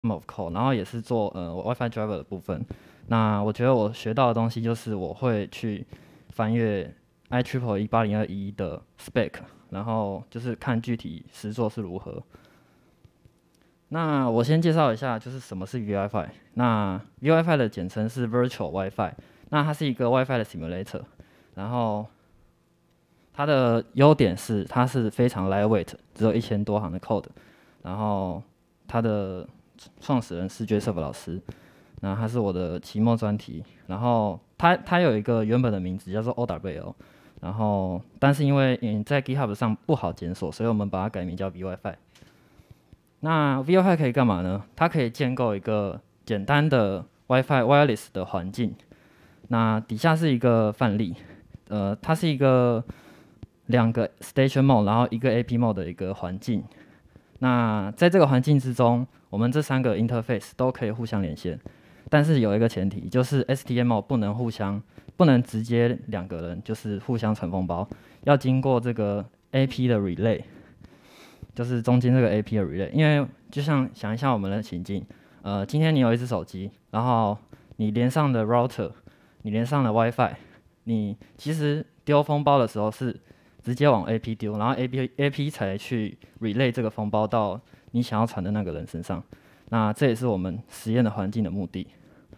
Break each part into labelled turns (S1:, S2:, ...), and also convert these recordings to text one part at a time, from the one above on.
S1: of code，然后也是做Wi-Fi driver 的部分。那我觉得我学到的东西就是我会去翻阅 IEEE 8021的 spec，然后就是看具体实作是如何。那我先介绍一下，就是什么是 VWiFi。那 VWiFi 的简称是 Virtual WiFi，那它是一个 WiFi 的 simulator，然后它的优点是它是非常 lightweight，只有1000多行的 code，然后它的创始人是 Joseph 老师，那他是我的期末专题，然后他有一个原本的名字叫做 OWL， 然后但是因为在 GitHub 上不好检索，所以我们把它改名叫 VWiFi。那 VWiFi 可以干嘛呢？它可以建构一个简单的 WiFi wireless 的环境。那底下是一个范例，它是一个2个 station mode， 然后1个 AP mode 的一个环境。那在这个环境之中，我们这3个 interface 都可以互相连线，但是有一个前提，就是 STM 不能直接2个人就是互相传封包，要经过这个 AP 的 relay， 就是中间这个 AP 的 relay。因为就像想一下我们的情境，今天你有一只手机，然后你连上了 router， 你连上了 WiFi， 你其实丢封包的时候是直接往 AP 丢，然后 AP 才去 relay 这个封包到你想要传的那个人身上。那这也是我们实验的环境的目的。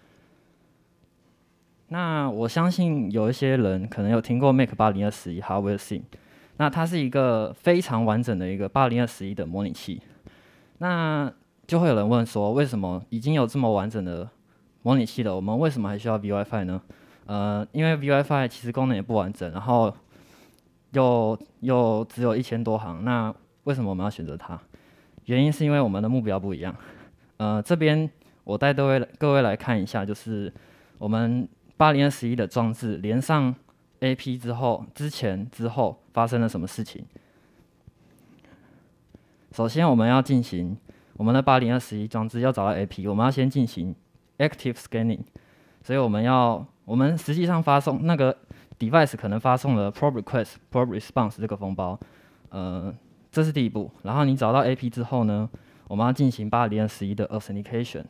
S1: 那我相信有一些人可能有听过 Make 8211 Hardware Sim， 那它是一个非常完整的一个8211的模拟器。那就会有人问说，为什么已经有这么完整的模拟器了，我们为什么还需要 VWiFi 呢？因为 VWiFi 其实功能也不完整，然后又只有1000多行，那为什么我们要选择它？原因是因为我们的目标不一样。这边我带各位来看一下，就是我们8011的装置连上 AP 之前之后发生了什么事情。首先我们要进行我们的8011装置要找到 AP， 我们要先进行 active scanning， 所以我们实际上发送那个 device 可能发送了 probe request、probe response 这个封包，这是第一步。然后你找到 AP 之后呢，我们要进行8011的 authentication。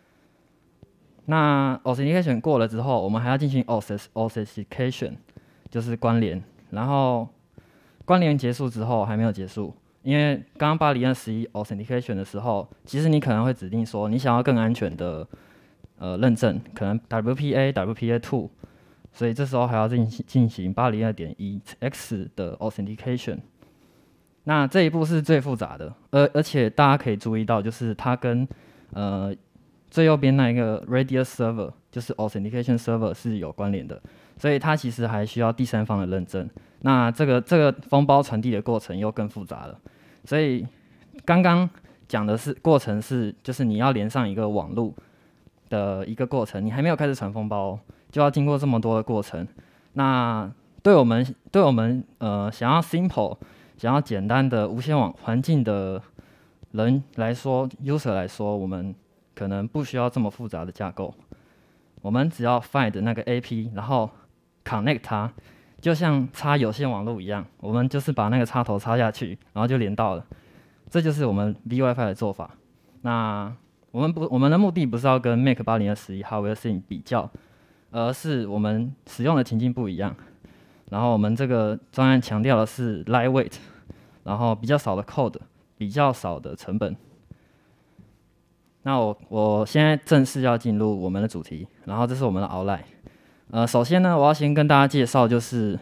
S1: 那 authentication 过了之后，我们还要进行 authentication， 就是关联。然后关联结束之后还没有结束，因为刚刚8011 authentication 的时候，其实你可能会指定说你想要更安全的认证，可能 WPA、WPA2， 所以这时候还要进行 802.1x 的 authentication。那这一步是最复杂的，而且大家可以注意到，就是它跟最右边那一个 Radius Server， 就是 Authentication Server 是有关联的，所以它其实还需要第三方的认证。那这个封包传递的过程又更复杂了，所以刚刚讲的是过程是，就是你要连上一个网路的一个过程，你还没有开始传封包哦，就要经过这么多的过程。那对我们想要 simple、想要简单的无线网环境的人来说 ，user 来说，我们可能不需要这么复杂的架构，我们只要 find 那个 AP， 然后 connect 它，就像插有线网络一样，我们就是把那个插头插下去，然后就连到了。这就是我们 VWiFi 的做法。那我们的目的不是要跟 Make 8011 Hardware Sim 比较，而是我们使用的情境不一样。然后我们这个专案强调的是 lightweight， 然后比较少的 code， 比较少的成本。那我现在正式要进入我们的主题，然后这是我们的 outline。首先呢，我要先跟大家介绍就是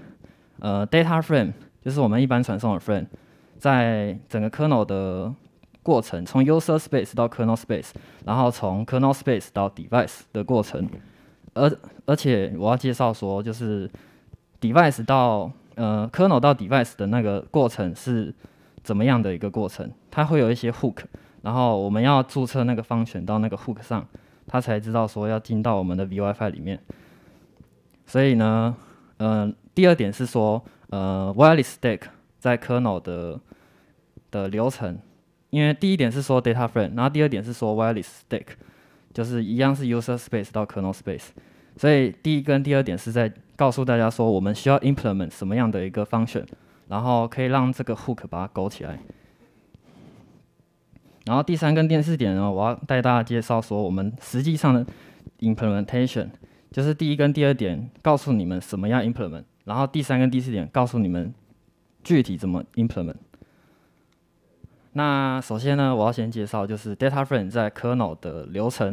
S1: data frame， 就是我们一般传送的 frame， 在整个 kernel 的过程，从 user space 到 kernel space， 然后从 kernel space 到 device 的过程。而且我要介绍说，就是 device 到kernel 到 device 的那个过程是怎么样的一个过程，它会有一些 hook。然后我们要注册那个function到那个 hook 上，它才知道说要进到我们的 VWiFi 里面。所以呢，第二点是说wireless stack 在 kernel 的流程，因为第一点是说 data frame， 然后第二点是说 wireless stack， 就是一样是 user space 到 kernel space。所以第一跟第二点是在告诉大家说，我们需要 implement 什么样的一个 function， 然后可以让这个 hook 把它勾起来。 然后第3跟第4点呢，我要带大家介绍说我们实际上的 implementation， 就是第1跟第2点告诉你们什么样 implement， 然后第3跟第4点告诉你们具体怎么 implement。那首先呢，我要先介绍就是 data frame 在 kernel 的流程。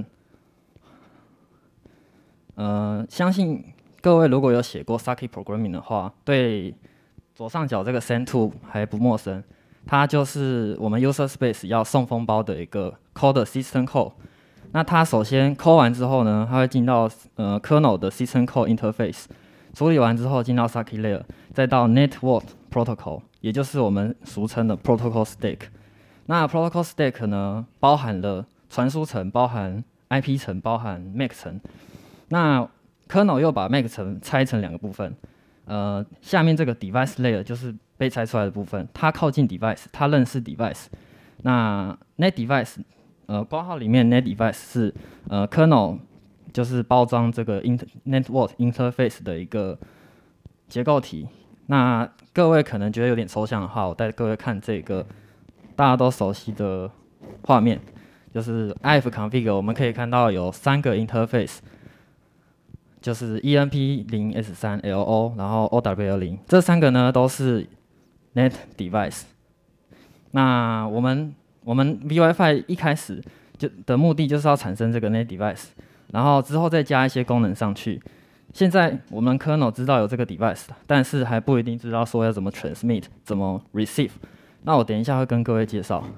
S1: 相信各位如果有写过 Circuit Programming 的话，对左上角这个 send to 还不陌生。它就是我们 user space 要送封包的一个 call 的 system call。那它首先 call 完之后呢，它会进到kernel 的 system call interface， 处理完之后进到 circuit layer， 再到 network protocol， 也就是我们俗称的 protocol stack。那 protocol stack 呢，包含了传输层，包含 IP 层，包含 MAC 层。那 kernel 又把 MAC 层拆成2个部分。下面这个 device layer 就是被拆出来的部分，它靠近 device， 它认识 device。那 net device， 括号里面 net device 是kernel 就是包装这个 network interface 的一个结构体。那各位可能觉得有点抽象的话，我带各位看这个大家都熟悉的画面，就是 ifconfig， 我们可以看到有3个 interface。就是 EMP0S3LO， 然后 OWL0， 这3个呢都是 net device。那我们 VWiFi 一开始的目的就是要产生这个 net device， 然后之后再加一些功能上去。现在我们 kernel 知道有这个 device， 但是还不一定知道说要怎么 transmit， 怎么 receive。那我等一下会跟各位介绍。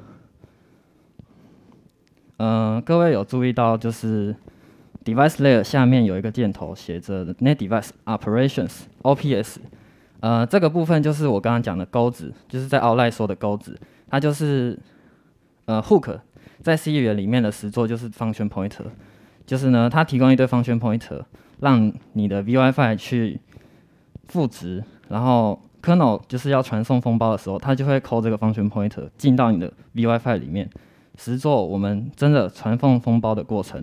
S1: 各位有注意到就是。Device layer 下面有一个箭头写着 Net Device Operations (OPS)， 这个部分就是我刚刚讲的钩子，就是在 outline 说的钩子，它就是hook 在 C 语言里面的实作就是 function pointer， 就是呢它提供一堆 function pointer， 让你的 VWiFi 去赋值，然后 kernel 就是要传送封包的时候，它就会 call 这个 function pointer 进到你的 VWiFi 里面，实作我们真的传送封包的过程。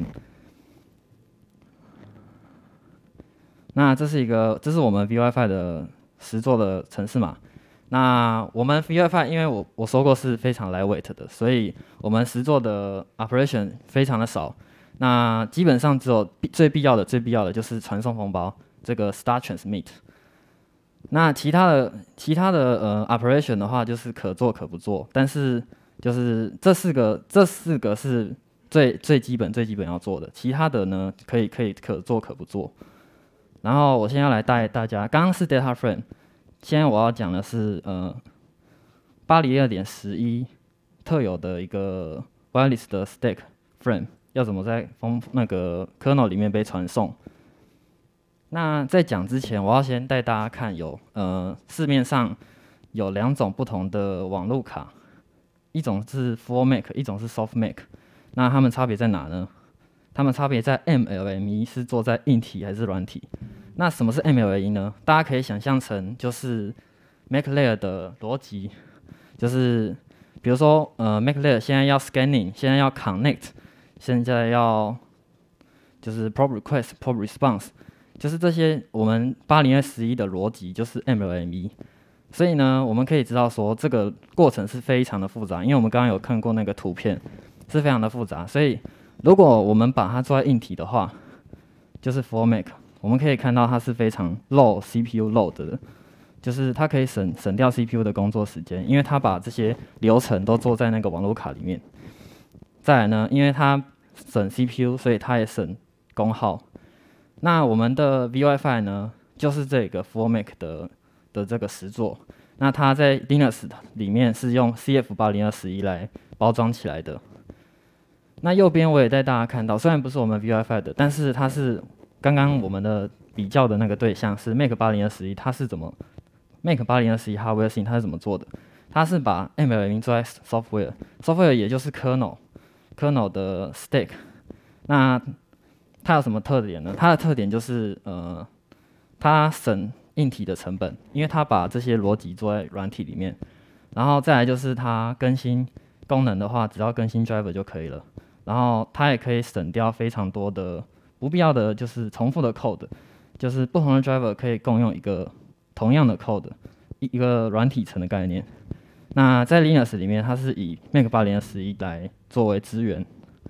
S1: 那这是我们 VWiFi 的实作的程式码。那我们 VWiFi 因为我说过是非常 lightweight 的，所以我们实作的 operation 非常的少。那基本上只有最必要的就是传送封包这个 start transmit。那其他的operation 的话就是可做可不做，但是就是这四个是最基本要做的，其他的呢可做可不做。然后我现在要来带大家，刚刚是 data frame， 现在我要讲的是802.11特有的一个 wireless 的 stack frame 要怎么在那个 kernel 里面被传送。那在讲之前，我要先带大家看市面上有2种不同的网路卡，一种是 full MAC， 一种是 soft MAC。那它们差别在哪呢？它们差别在 MLME 是做在硬体还是软体。那什么是 MLME 呢？大家可以想象成就是 MAC layer 的逻辑，就是比如说MAC layer 现在要 scanning， 现在要 connect， 现在要就是 probe request、probe response， 就是这些我们802.11的逻辑就是 MLME。所以呢，我们可以知道说这个过程是非常的复杂，因为我们刚刚有看过那个图片，是非常的复杂。所以如果我们把它做在硬体的话，就是 full MAC， 我们可以看到它是非常 low CPU load 的，就是它可以省掉 CPU 的工作时间，因为它把这些流程都做在那个网络卡里面。再来呢，因为它省 CPU， 所以它也省功耗。那我们的 VWiFi 呢，就是这个 full MAC 的这个实作。那它在 Linux 里面是用 CF802.11来包装起来的。那右边我也带大家看到，虽然不是我们 VWiFi 的，但是它是刚刚我们的比较的那个对象是 Make802.11， 它是怎么 Make802.11 Hardware Sync 它是怎么做的？它是把 MLME 做在 software 也就是 kernel 的 stack。那它有什么特点呢？它的特点就是它省硬体的成本，因为它把这些逻辑做在软体里面。然后再来就是它更新功能的话，只要更新 driver 就可以了。然后它也可以省掉非常多的不必要的就是重复的 code， 就是不同的 driver 可以共用一个同样的 code， 一个软体层的概念。 那在 Linux 里面，它是以 Make 8.11来作为资源。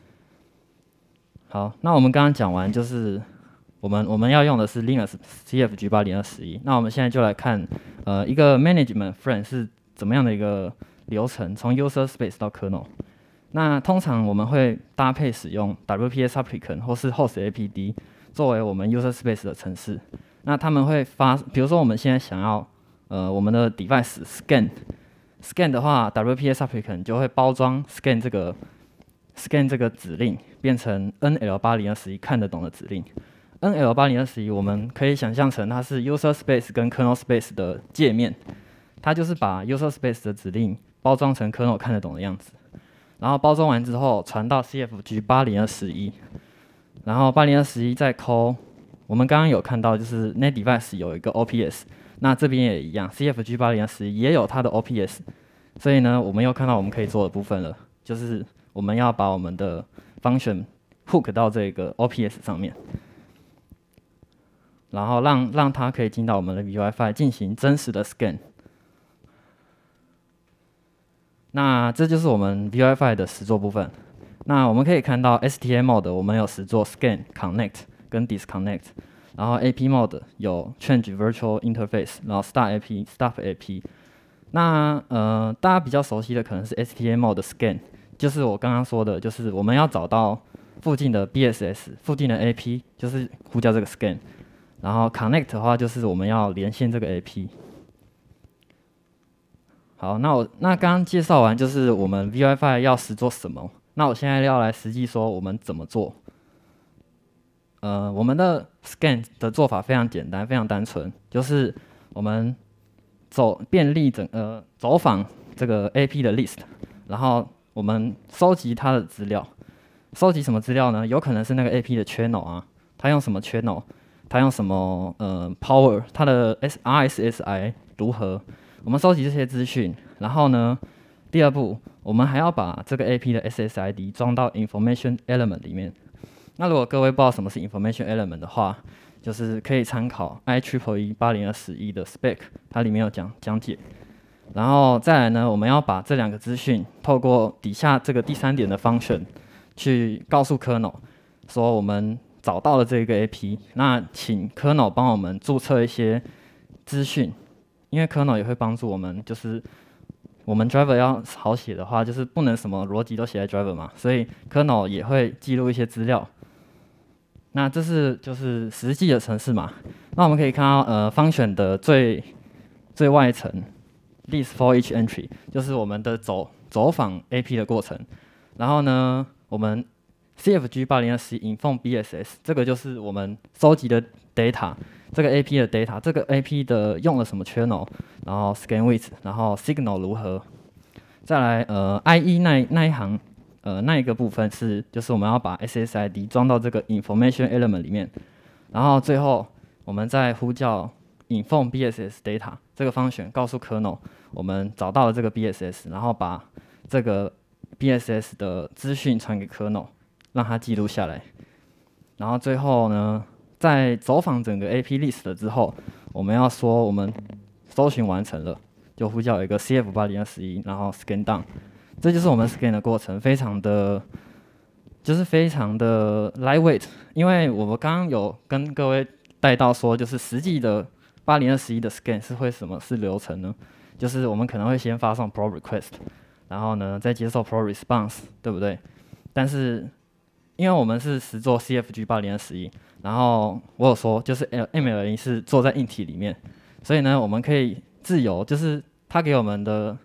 S1: 好，那我们刚刚讲完，就是我们要用的是 Linux CFG 8.11。那我们现在就来看，一个 management frame 是怎么样的一个流程，从 user space 到 kernel。那通常我们会搭配使用 WPA supplicant 或是 host APD 作为我们 user space 的程式。那他们会比如说我们现在想要我们的 device scan 的话 ，WPA supplicant 就会包装 scan 这个指令变成 NL8021 看得懂的指令。NL8021 我们可以想象成它是 user space 跟 kernel space 的界面，它就是把 user space 的指令包装成 kernel 看得懂的样子。然后包装完之后传到 CFG 8.11，然后8.11再 call， 我们刚刚有看到就是 net device 有一个 OPS， 那这边也一样 ，CFG 8.11也有它的 OPS， 所以呢，我们又看到我们可以做的部分了，就是我们要把我们的 function hook 到这个 OPS 上面，然后让它可以进到我们的 VUI5 进行真实的 scan。那这就是我们 VUI5 的实作部分。那我们可以看到 STA mode 我们有实作 scan、connect 跟 disconnect， 然后 AP mode 有 change virtual interface， 然后 start AP、stop AP。那大家比较熟悉的可能是 STA mode scan， 就是我刚刚说的，就是我们要找到附近的 BSS、附近的 AP， 就是呼叫这个 scan。然后 connect 的话就是我们要连线这个 AP。好，那刚刚介绍完就是我们 VUI5 要实做什么，那我现在要来实际说我们怎么做。我们的 scan 的做法非常简单，非常单纯，就是我们走访这个 AP 的 list， 然后我们收集它的资料。收集什么资料呢？有可能是那个 AP 的 channel 啊，它用什么 channel， 它用什么power， 它的 RSSI 如何？我们收集这些资讯，然后呢，第二步，我们还要把这个 AP 的 SSID 装到 information element 里面。那如果各位不知道什么是 information element 的话，就是可以参考 IEEE 8.11的 spec， 它里面有讲解。然后再来呢，我们要把这两个资讯透过底下这个第三点的 function 去告诉 kernel 说我们找到了这个 AP， 那请 kernel 帮我们注册一些资讯。因为 kernel 也会帮助我们，就是我们 driver 要好写的话，就是不能什么逻辑都写在 driver 嘛，所以 kernel 也会记录一些资料。那这是就是实际的程式嘛。那我们可以看到function 的最外层 list for each entry， 就是我们的走访 AP 的过程。然后呢，我们 CFG 8.11 inform BSS， 这个就是我们收集的 data。这个 AP 的 data， 这个 AP 的用了什么 channel， 然后 scan width， 然后 signal 如何？再来IE 那一行那一个部分就是我们要把 SSID 装到这个 information element 里面，然后最后我们再呼叫 inform BSS data 这个function告诉 kernel 我们找到了这个 BSS， 然后把这个 BSS 的资讯传给 kernel， 让它记录下来。然后最后呢，在走访整个 AP list 之后，我们要说我们搜寻完成了，就呼叫一个 CF 8.11，然后 scan down， 这就是我们 scan 的过程，非常的 lightweight。因为我们刚刚有跟各位带到说，就是实际的8.11的 scan 是流程呢？就是我们可能会先发送 probe request， 然后呢再接受 probe response， 对不对？但是因为我们是实做 CFG 8.11，然后我有说就是 ML1 是做在硬体里面，所以呢我们可以自由，就是它给我们的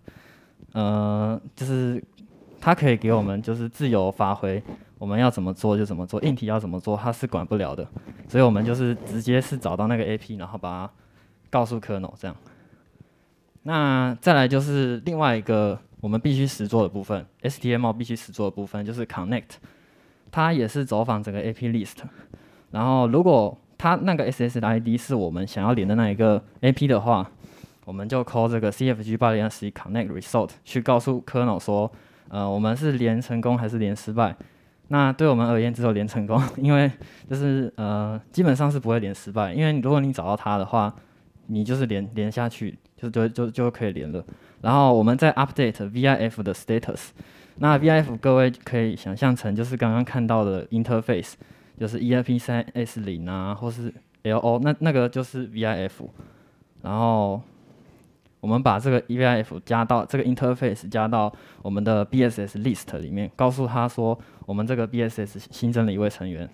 S1: 就是它可以给我们就是自由发挥，我们要怎么做就怎么做，硬体要怎么做它是管不了的，所以我们就是直接是找到那个 AP， 然后把它告诉 kernel 这样。那再来就是另外一个我们必须实做的部分 ，STML 必须实做的部分就是 connect。它也是走访整个 AP list， 然后如果它那个 SSID 是我们想要连的那一个 AP 的话，我们就 call 这个 CFG 8.11 connect result 去告诉 kernel 说，我们是连成功还是连失败。那对我们而言只有连成功，因为就是基本上是不会连失败，因为如果你找到它的话，你就是连下去就可以连了。然后我们再 update VIF 的 status。那 VIF 各位可以想象成就是刚刚看到的 interface， 就是 ERP3S0啊，或是 LO， 那个就是 VIF。然后我们把这个 VIF 加到这个 interface 加到我们的 BSS list 里面，告诉他说我们这个 BSS 新增了一位成员。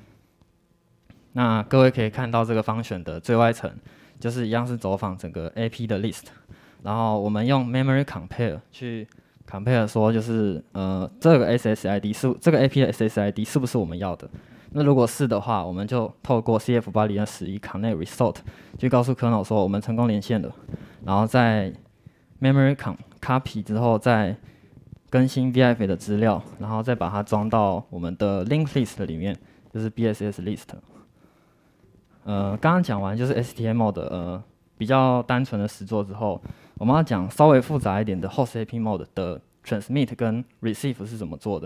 S1: 那各位可以看到这个function的最外层，就是一样是走访整个 AP 的 list， 然后我们用 memory compare 去 compare 说就是这个 SSID 是这个 AP 的 SSID 是不是我们要的？那如果是的话，我们就透过 CF80211 connect result 去告诉 kernel 说我们成功连线了，然后在 memory copy 之后再更新 VIF 的资料，然后再把它装到我们的 link list 里面，就是 BSS list。刚刚讲完就是 STM 的比较单纯的实作之后，我们要讲稍微复杂一点的 host AP mode 的 transmit 跟 receive 是怎么做的。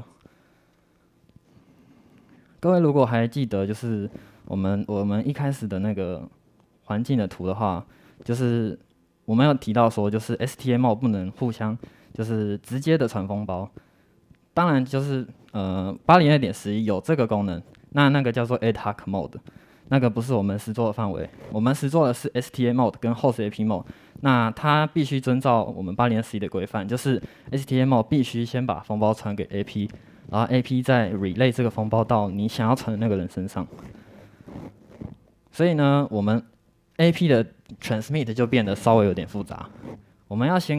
S1: 各位如果还记得，就是我们一开始的那个环境的图的话，就是我们有提到说，就是 STM 不能互相就是直接的传封包。当然就是802.11有这个功能，那个叫做 ad hoc mode， 那个不是我们实作的范围。我们实作的是 STA mode 跟 host AP mode， 那它必须遵照我们802.11的规范，就是 STA mode 必须先把封包传给 AP。然后 AP 再 relay 这个封包到你想要传的那个人身上，所以呢，我们 AP 的 transmit 就变得稍微有点复杂。我们要先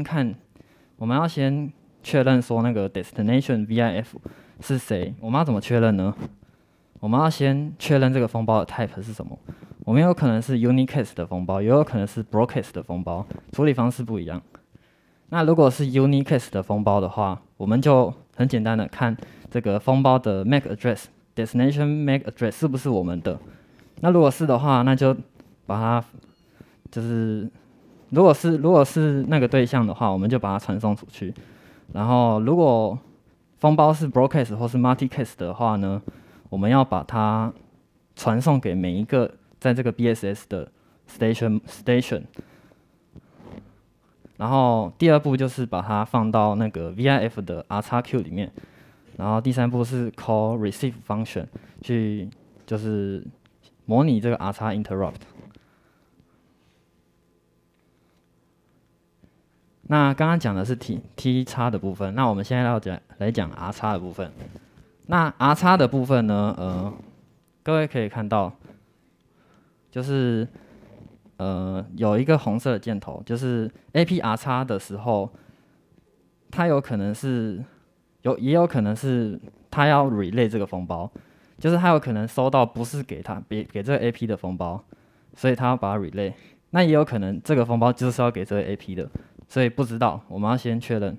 S1: 确认说那个 destination VIF 是谁。我们要怎么确认呢？我们要先确认这个封包的 type 是什么。我们有可能是 unicast 的封包，也有可能是 broadcast 的封包，处理方式不一样。那如果是 unicast 的封包的话，我们就很简单的看这个封包的 MAC address destination MAC address 是不是我们的。那如果是的话，那就把它就是如果是那个对象的话，我们就把它传送出去。然后如果封包是 broadcast 或是 multicast 的话呢，我们要把它传送给每一个在这个 BSS 的 station。然后第二步就是把它放到那个 VIF 的 RXQ 里面，然后第三步是 call receive function 去就是模拟这个 RX interrupt。那刚刚讲的是 T 叉的部分，那我们现在要来讲 R 叉的部分。那 R 叉的部分呢，各位可以看到，就是有一个红色的箭头，就是 APR 叉的时候，它有可能是也有可能是它要 relay 这个封包，就是它有可能收到不是给这个 AP 的封包，所以它要把它 relay。那也有可能这个封包就是要给这个 AP 的，所以不知道，我们要先确认。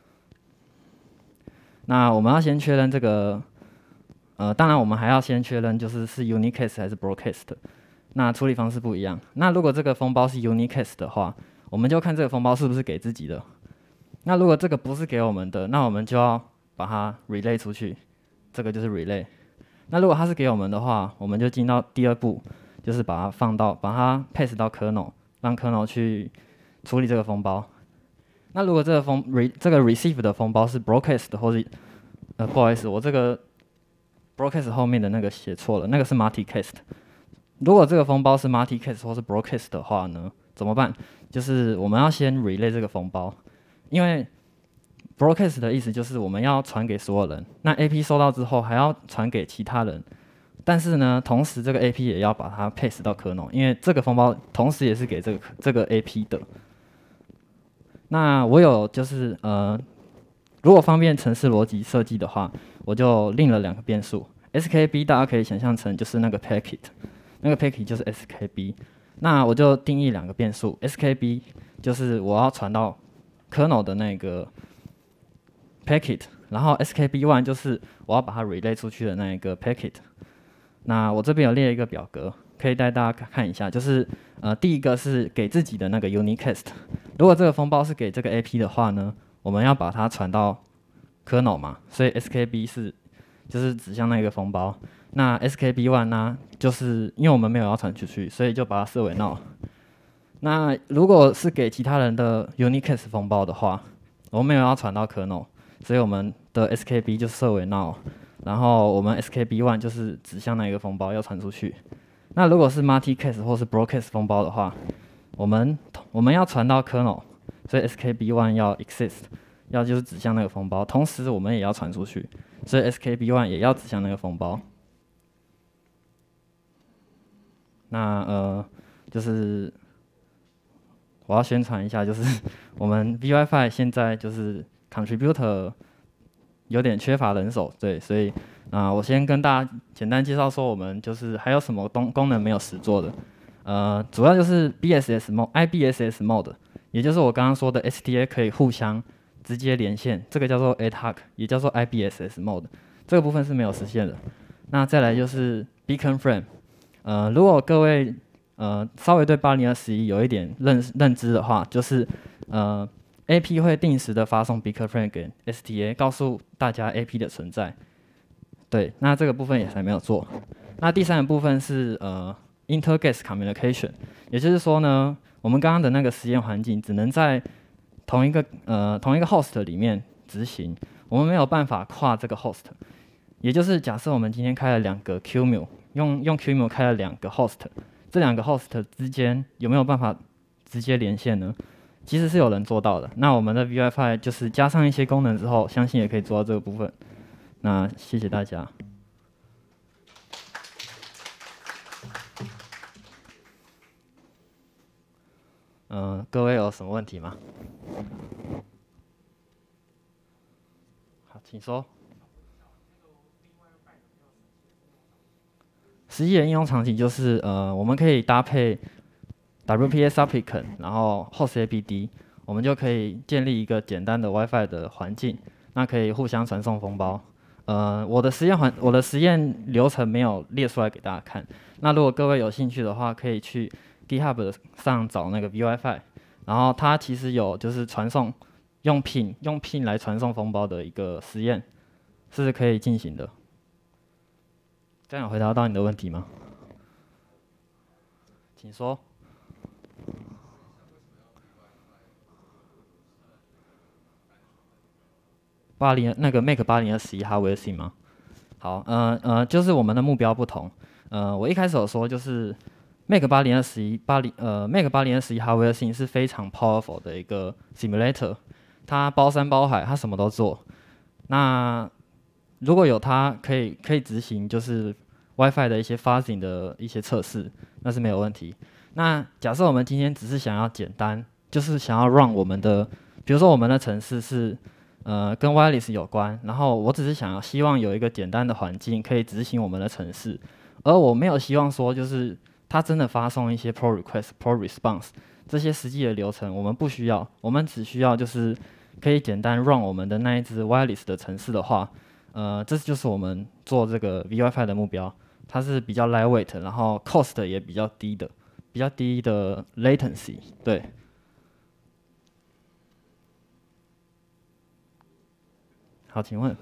S1: 那我们要先确认这个，当然我们还要先确认就是unicast 还是 broadcast。那处理方式不一样。那如果这个封包是 unicast 的话，我们就看这个封包是不是给自己的。那如果这个不是给我们的，那我们就要把它 relay 出去，这个就是 relay。那如果它是给我们的话，我们就进到第二步，就是把它 pass 到 kernel， 让 kernel 去处理这个封包。那如果这个receive 的封包是 broadcast 或是不好意思，我这个 broadcast 后面的那个写错了，那个是 multicast。如果这个封包是 multicast 或是 broadcast 的话呢，怎么办？就是我们要先 relay 这个封包，因为 broadcast 的意思就是我们要传给所有人，那 AP 收到之后还要传给其他人，但是呢，同时这个 AP 也要把它 pass 到 kernel， 因为这个封包同时也是给这个 AP 的。那我有就是如果方便程式逻辑设计的话，我就另了2个变数 ，SKB 大家可以想象成就是那个 packet。那个 packet 就是 SKB， 那我就定义2个变数 ，SKB 就是我要传到 kernel 的那个 packet， 然后 SKB1 就是我要把它 relay 出去的那一个 packet。那我这边有列一个表格，可以带大家看一下，就是第一个是给自己的那个 unicast， 如果这个封包是给这个 AP 的话呢，我们要把它传到 kernel 嘛，所以 SKB 就是指向那个封包。那 SKB1 呢，就是因为我们没有要传出去，所以就把它设为 null。 那如果是给其他人的 Unicast 封包的话，我们没有要传到 kernel， 所以我们的 SKB 就设为 null， 然后我们 SKB1 就是指向那一个封包要传出去。那如果是 multicast 或是 broadcast 封包的话，我们要传到 kernel， 所以 SKB1 要 exist， 要就是指向那个封包，同时我们也要传出去，所以 SKB1 也要指向那个封包。那就是我要宣传一下，就是我们 VWiFi 现在就是 contributor 有点缺乏人手，对，所以我先跟大家简单介绍说，我们就是还有什么功能没有实做的，主要就是 BSS mode、IBSS mode， 也就是我刚刚说的 STA 可以互相直接连线，这个叫做 ATAC， 也叫做 IBSS mode， 这个部分是没有实现的。那再来就是 Beacon Frame， 如果各位稍微对80211有一点认知的话，就是AP 会定时的发送 Beacon Frame 给 STA， 告诉大家 AP 的存在。对，那这个部分也还没有做。那第三个部分是Inter-guest communication， 也就是说呢，我们刚刚的那个实验环境只能在同一个 host 里面执行，我们没有办法跨这个 host。也就是假设我们今天开了2个 QEMU， 用 QEMU 开了2个 host， 这2个 host 之间有没有办法直接连线呢？其实是有人做到的。那我们的 VWiFi 就是加上一些功能之后，相信也可以做到这个部分。那谢谢大家。各位有什么问题吗？好，请说。实际的应用场景就是我们可以搭配 WPA Supplicant， 然后 HostAPD， 我们就可以建立一个简单的 WiFi 的环境，那可以互相传送封包。我的实验流程没有列出来给大家看。那如果各位有兴趣的话，可以去 GitHub 上找那个 VWiFi， 然后它其实有就是传送用 pin 来传送封包的一个实验，是可以进行的。这样有回答到你的问题吗？请说。那个 Make 80211 Hardware Sync 吗？好，就是我们的目标不同。我一开始有说就是 Make 80211 Hardware Sync 是非常 powerful 的一个 simulator， 它包山包海，它什么都做。那如果有它可以执行就是 WiFi 的一些 fuzzing 的一些测试，那是没有问题。那假设我们今天只是想要简单，就是想要 run 我们的，比如说我们的程式是跟 wireless 有关，然后我只是希望有一个简单的环境可以执行我们的程式，而我没有希望说就是它真的发送一些 pull request、pull response 这些实际的流程，我们不需要，我们只需要就是可以简单 run 我们的那一只 wireless 的程式的话，这就是我们做这个 VWiFi 的目标，它是比较 lightweight， 然后 cost 也比较低的 latency， 对。好，请问。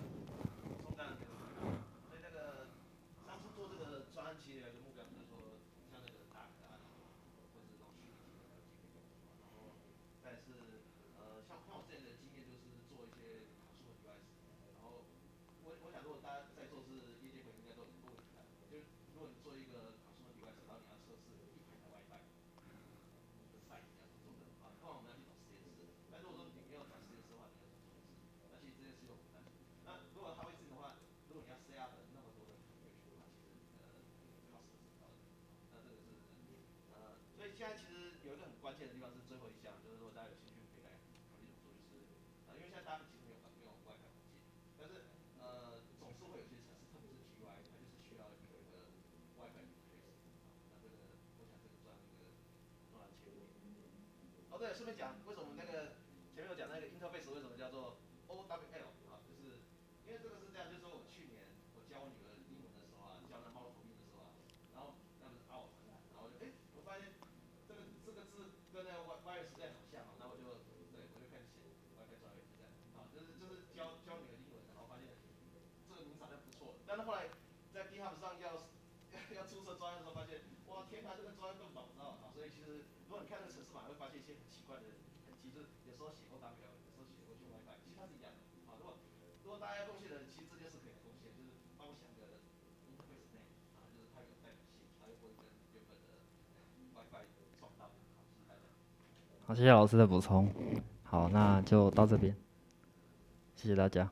S2: 要出车抓的时候发现，哇天哪，这个抓更猛，知道吗？所以其实如果你看这个程式码，会发现一些很奇怪的、很机制，有时候写 OWL，有时候写 OG WiFi，其实它是一样的。好，如果大家贡献的，其实这件事可以贡献，就是帮我想个 interface name 啊，就是它有代表性，它又不会跟原本的 WiFi 撞到。好，谢谢大家。
S1: 好，谢谢老师的补充。好，那就到这边，谢谢大家。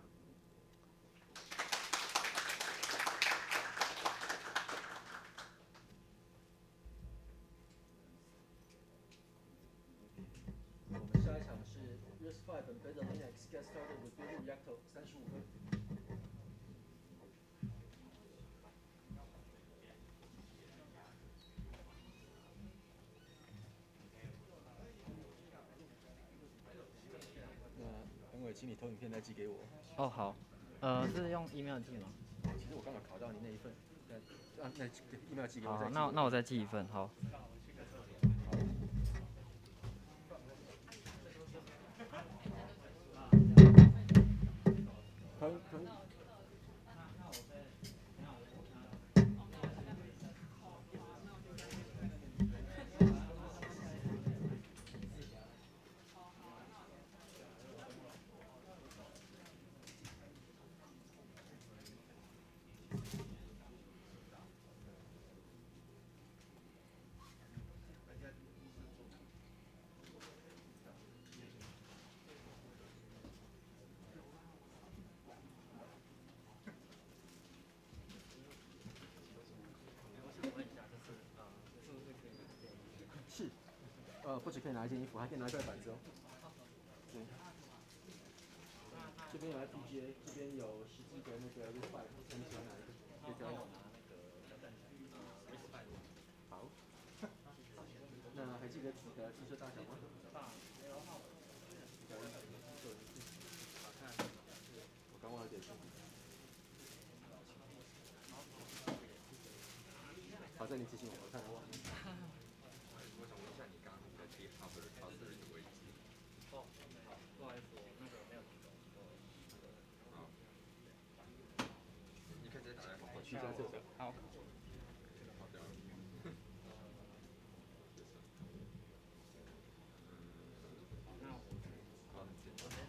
S3: 我们下一场是 RISC-V Embedded Linux Get Started with Building Reactor 35分。那等会请你投影片再寄给我。
S1: 哦，好，是用 email 寄吗？
S3: 其实我刚好考到你那一份，那 email 寄给我。
S1: 好，那我再寄一份，好。
S3: 可以。是，不只可以拿一件衣服，还可以拿一块板子哦。对。这边有 FPGA， 这边有10几个那个 RISC-V， 你喜欢哪一个？可以挑。好。那还记得几个汽车大小吗？我刚忘了点数。好在你提醒我，我差点忘了。
S4: 我想问一下，你刚刚的 GitHub 的 cluster 的位置？
S1: 哦，好，不好意思，我那个没有提供。
S4: 好，你可以直接打在
S3: 我去一下厕所。
S1: 好。
S4: 好掉了。好，很简单。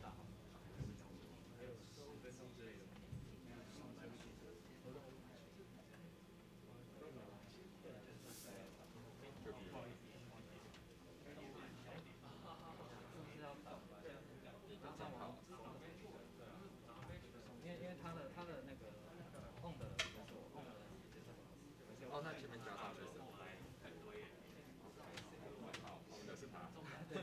S1: 因为他的那个 on 的是我 on 的
S4: 哦，那前面加上就是。好，我们的是他。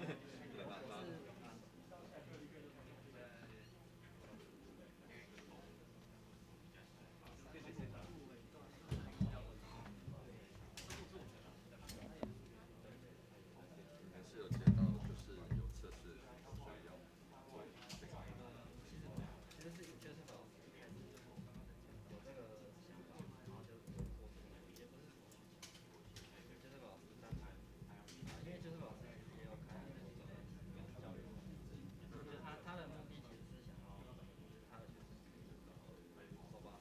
S4: 你们是有接到，就是有测试，所以要做这个。
S1: 其实是就是老师一开始有这个想法，然后就做出来，也不是就是老师单排，因为就是老师也有开那个教育，就是他的目的其实是想要他的学生可以手把手。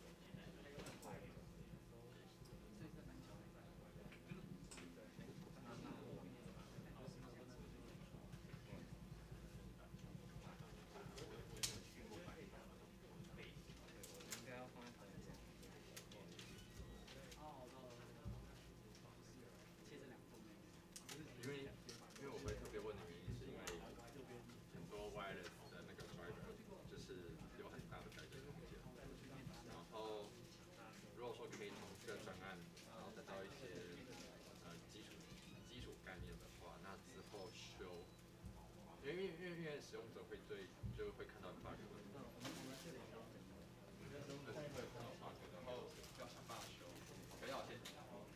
S1: 应该要放在旁边。
S4: 因为我会特别问的原因是因为很多 wireless 的那个 driver 就是有很大的改进空间，然后如果说可以从这个专案然后得到一些基础概念的话，那之后修，因为使用者会就会看到 bug 嘛，然后要想办法修，可以要先。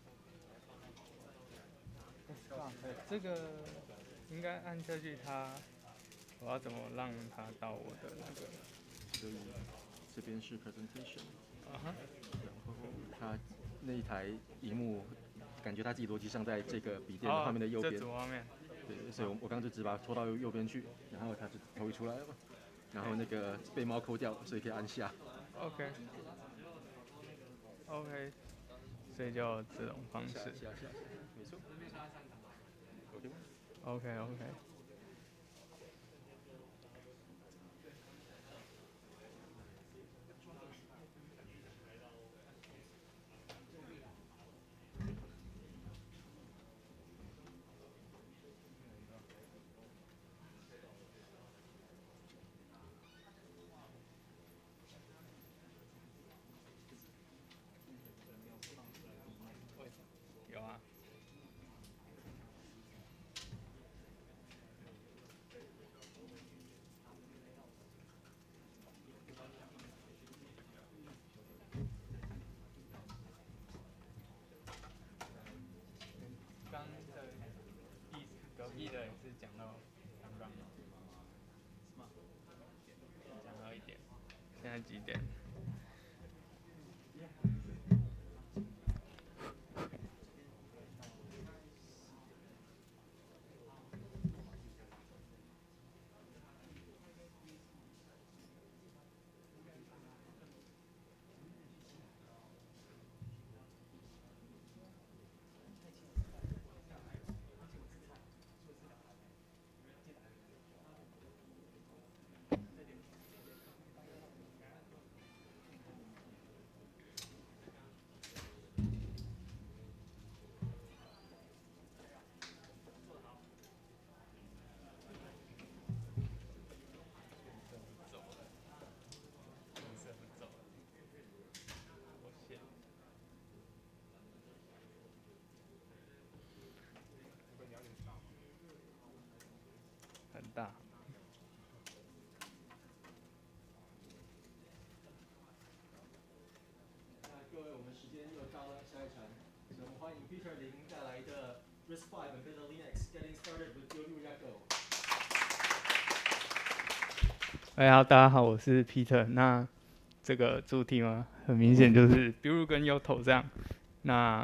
S5: 这个应该按下去我要怎么让它到我的那个？
S3: 所以这边是 presentation，
S5: 啊哈，
S3: 然后它那一台荧幕，感觉它自己逻辑上在这个笔电的画面的右边。
S5: 这左方面。
S3: 对，所以我刚刚就只把它拖到右边去，然后它就头一出来了，然后那个被猫抠掉，所以可以按下。
S5: OK。 所以就这种方式。
S3: 没错。
S5: OK。有啊。刚的隔壁的也是讲到刚刚，讲到1点，现在几点？很大。
S3: 各位，我们时间又到了下一场，我们欢迎 Peter 林带来的 RISC-V Embedded Linux Getting Started with Yoru Yako。
S5: 好，大家好，我是 Peter。那这个主题嘛，很明显就是，比如跟 Yoto 这样。那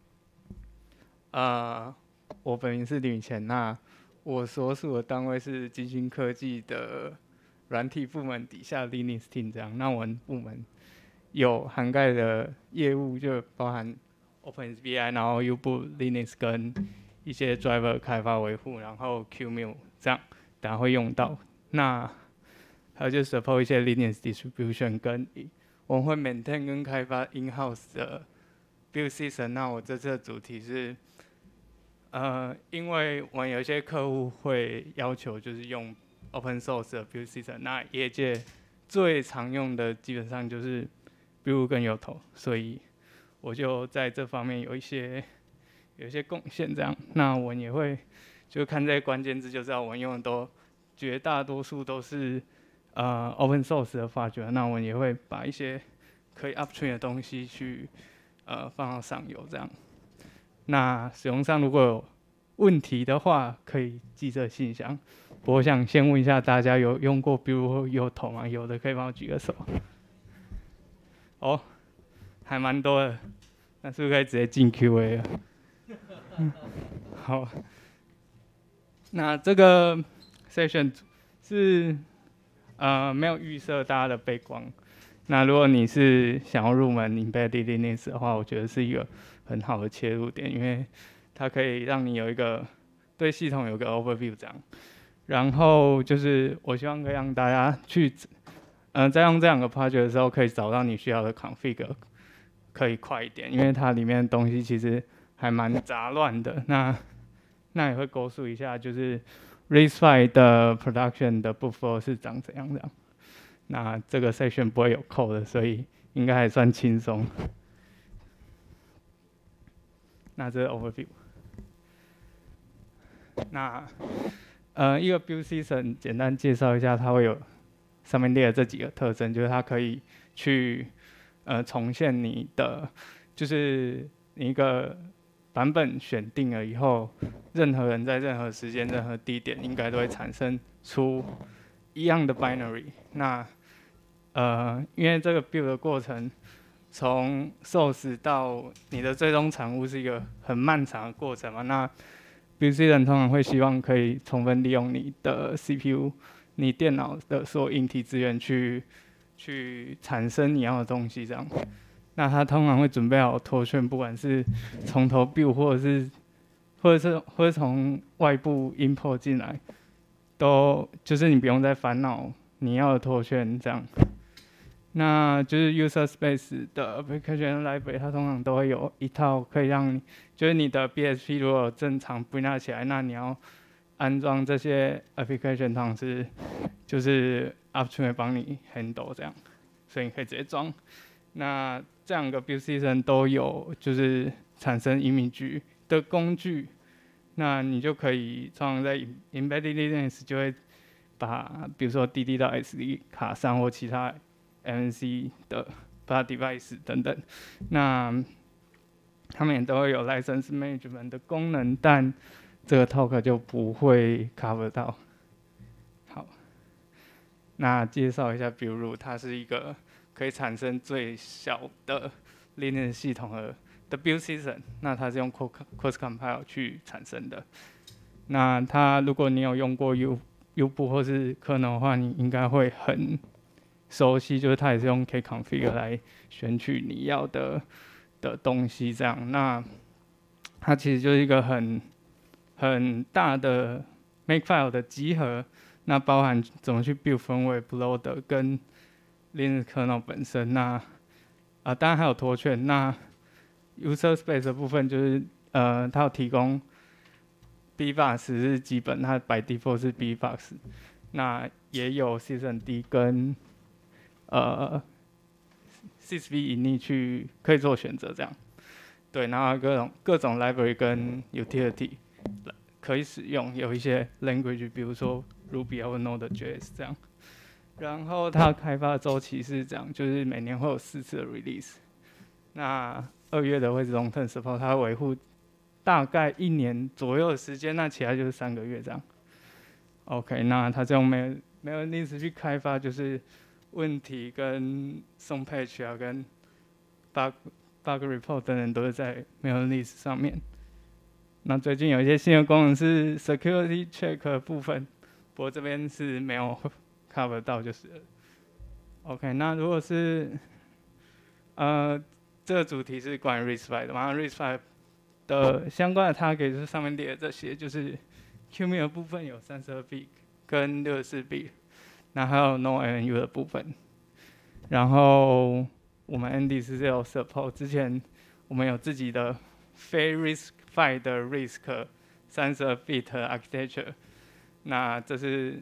S5: 我本名是吕乾，那我所属的单位是金星科技的软体部门底下 Linux Team 这样。那我们部门有涵盖的业务就包含 OpenSBI， 然后 U-boot Linux 跟一些 driver 开发维护，然后 QMU 这样，等下会用到。那还有就 support 一些 Linux distribution， 跟我们会 maintain 跟开发 in-house 的 build system。那我这次的主题是，因为我们有一些客户会要求就是用 open source 的 build system， 那业界最常用的基本上就是build跟 Yoto， 所以我就在这方面有一些贡献这样。那我也会就看这些关键字就知道我们用的绝大多数都是open source 的发掘。那我也会把一些可以 upstream 的东西去放到上游这样。那使用上如果有问题的话，可以寄这信箱。不过我想先问一下大家有用过 Build 或 Yoto 吗？有的可以帮我举个手。哦，还蛮多的，那是不是可以直接进 Q&A 了？好，那这个 session 是没有预设大家的背光。那如果你是想要入门 Embedded Linux 的话，我觉得是一个很好的切入点，因为它可以让你有一个对系统有个 overview 这样。然后就是我希望可以让大家去在用这两个 project 的时候，可以找到你需要的 config， 可以快一点，因为它里面的东西其实还蛮杂乱的。那也会勾述一下，就是 RISC-V 的 production 的 boot flow 是长怎样的。那这个 section 不会有 code 的，所以应该还算轻松。那这是 overview。那一个 build system 简单介绍一下，它会有上面列的这几个特征，就是它可以去重现你的，就是你一个版本选定了以后，任何人在任何时间、任何地点，应该都会产生出一样的 binary。那因为这个 build 的过程，从 source 到你的最终产物是一个很漫长的过程嘛。那 build system 通常会希望可以充分利用你的 CPU、你电脑的所有硬体资源去产生你要的东西这样。 那它通常会准备好拖圈，不管是从头 build 或者从外部 import 进来，都就是你不用再烦恼你要的拖圈这样。那就是 user space 的 application library， 它通常都会有一套可以让你，就是你的 BSP 如果正常 bring 起来，那你要安装这些 application， 通常是就是 Upstream 会帮你 handle 这样，所以你可以直接装。那这两个 build system 都有就是产生 image 的工具，那你就可以通常在 embedded Linux 就会把比如说 DD 到 SD 卡上或其他 MNC 的 device 等等，那他们也都会有 license management 的功能，但这个 talk 就不会 cover 到。好，那介绍一下 Buildroot， 它是一个可以产生最小的 Linux 系统的 build system， 那它是用 Cross Compile 去产生的。那它如果你有用过 U-boot 或是 kernel 的话，你应该会很熟悉，就是它也是用 kconfig 来选取你要的东西这样。那它其实就是一个很大的 makefile 的集合，那包含怎么去 build 分位 loader 跟 Linux kernel 本身。那当然还有拖圈。那 user space 的部分就是它有提供 Bbox 是基本，它 by default 是 Bbox， 那也有 systemd 跟sysv init 去可以做选择这样。对，然后各种 library 跟 utility 可以使用，有一些 language， 比如说 Ruby 或 Node.js 这样。然后它的开发周期是这样，就是每年会有4次的 release。那2月的会是 long term support， 它会维护大概1年左右的时间，那其他就是3个月这样。OK， 那它这种没有Linux去开发，就是问题跟送 patch 啊，跟 bug report 等等都是在没有Linux上面。那最近有一些新的功能是 security check 的部分，不过这边是没有 cover 到就是了。OK， 那如果是这个主题是关于 RISC-V 的嘛 ，RISC-V 的相关的 target 就是上面列的这些，就是 QMIL 的部分有32 bit 跟64 bit， 那还有 No MNU 的部分。然后我们 ND 是有 support， 之前我们有自己的非 RISC-V 的 RISC 32 bit architecture， 那这是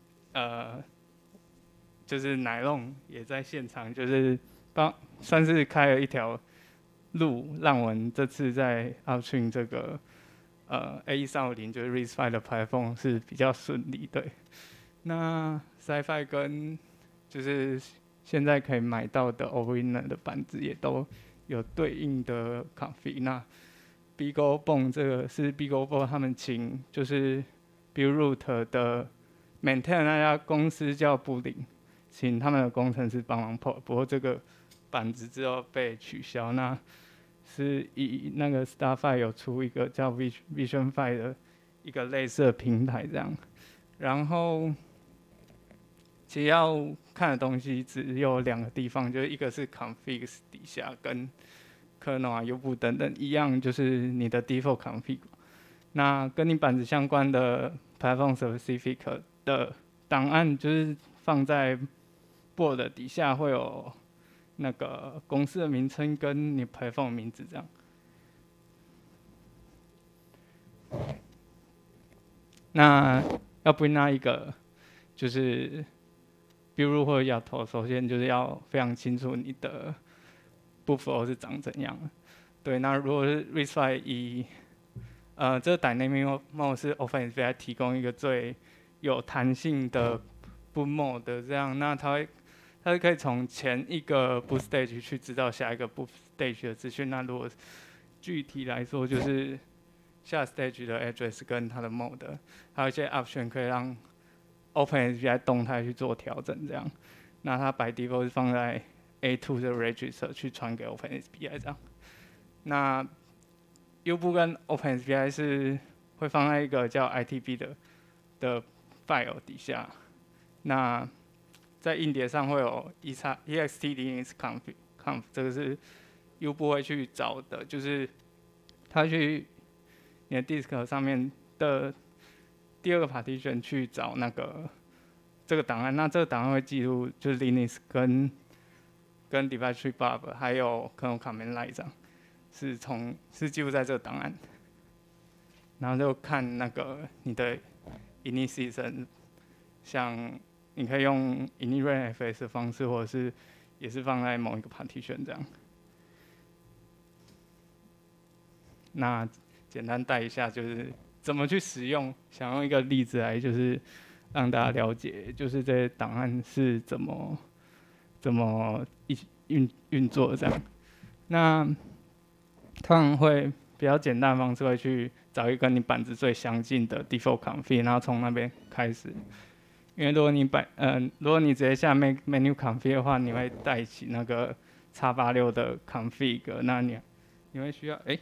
S5: 就是奶龙也在现场，就是算是开了一条路，让我们这次在 Upstream 这个A1350就是 RISC-V 的排风是比较顺利。对，那 Sci-Fi 跟就是现在可以买到的 Arduino 的板子也都有对应的 config。那 BeagleBone 这个是 BeagleBone 他们请就是 Buildroot 的 maintain 那家公司叫布林，请他们的工程师帮忙 port， 不过这个板子之后被取消。那是以那个 Starfire 有出一个叫 VisionFi 的一个类似的平台这样。然后其实要看的东西只有2个地方，就是一个是 config 底下跟 kernel 啊 U-boot 等等一样，就是你的 default config。那跟你板子相关的 platform specific 的档案就是放在 board 底下会有那个公司的名称跟你 platform 的名字这样。那要不那一个就是比如或者摇头，首先就是要非常清楚你的 boot flow 是长怎样。对，那如果是 RISC-V 以这个 dynamic mode 是 OpenSVI 提供一个最有弹性的 boot mode 这样，那它是可以从前一个 boot stage 去知道下一个 boot stage 的资讯。那如果具体来说，就是下 stage 的 address 跟它的 mode， 还有一些 option 可以让 OpenSVI 动态去做调整这样。那它 by default 是放在 A2 的 register 去传给 OpenSVI 这样。那 U-boot 跟 OpenSVI 是会放在一个叫 ITB 的 file 底下。那在硬碟上会有 ext Linux conf， 这个是 U 部会去找的，就是它去你的 disk 上面的第二个 partition 去找那个这个档案，那这个档案会记录就是 Linux 跟 device tree bub 还有 kernel command line 这样，是记录在这个档案，然后就看那个你的 init 像你可以用 init_fs 的方式，或者是也是放在某一个 partition 这样。那简单带一下，就是怎么去使用，想用一个例子来，就是让大家了解，就是这些档案是怎么运作这样。那通常会比较简单的方式，会去找一个跟你板子最相近的 default config， 然后从那边开始。因为如果你直接下 menu config 的话，你会带起那个 x86 的 config， 那你会需要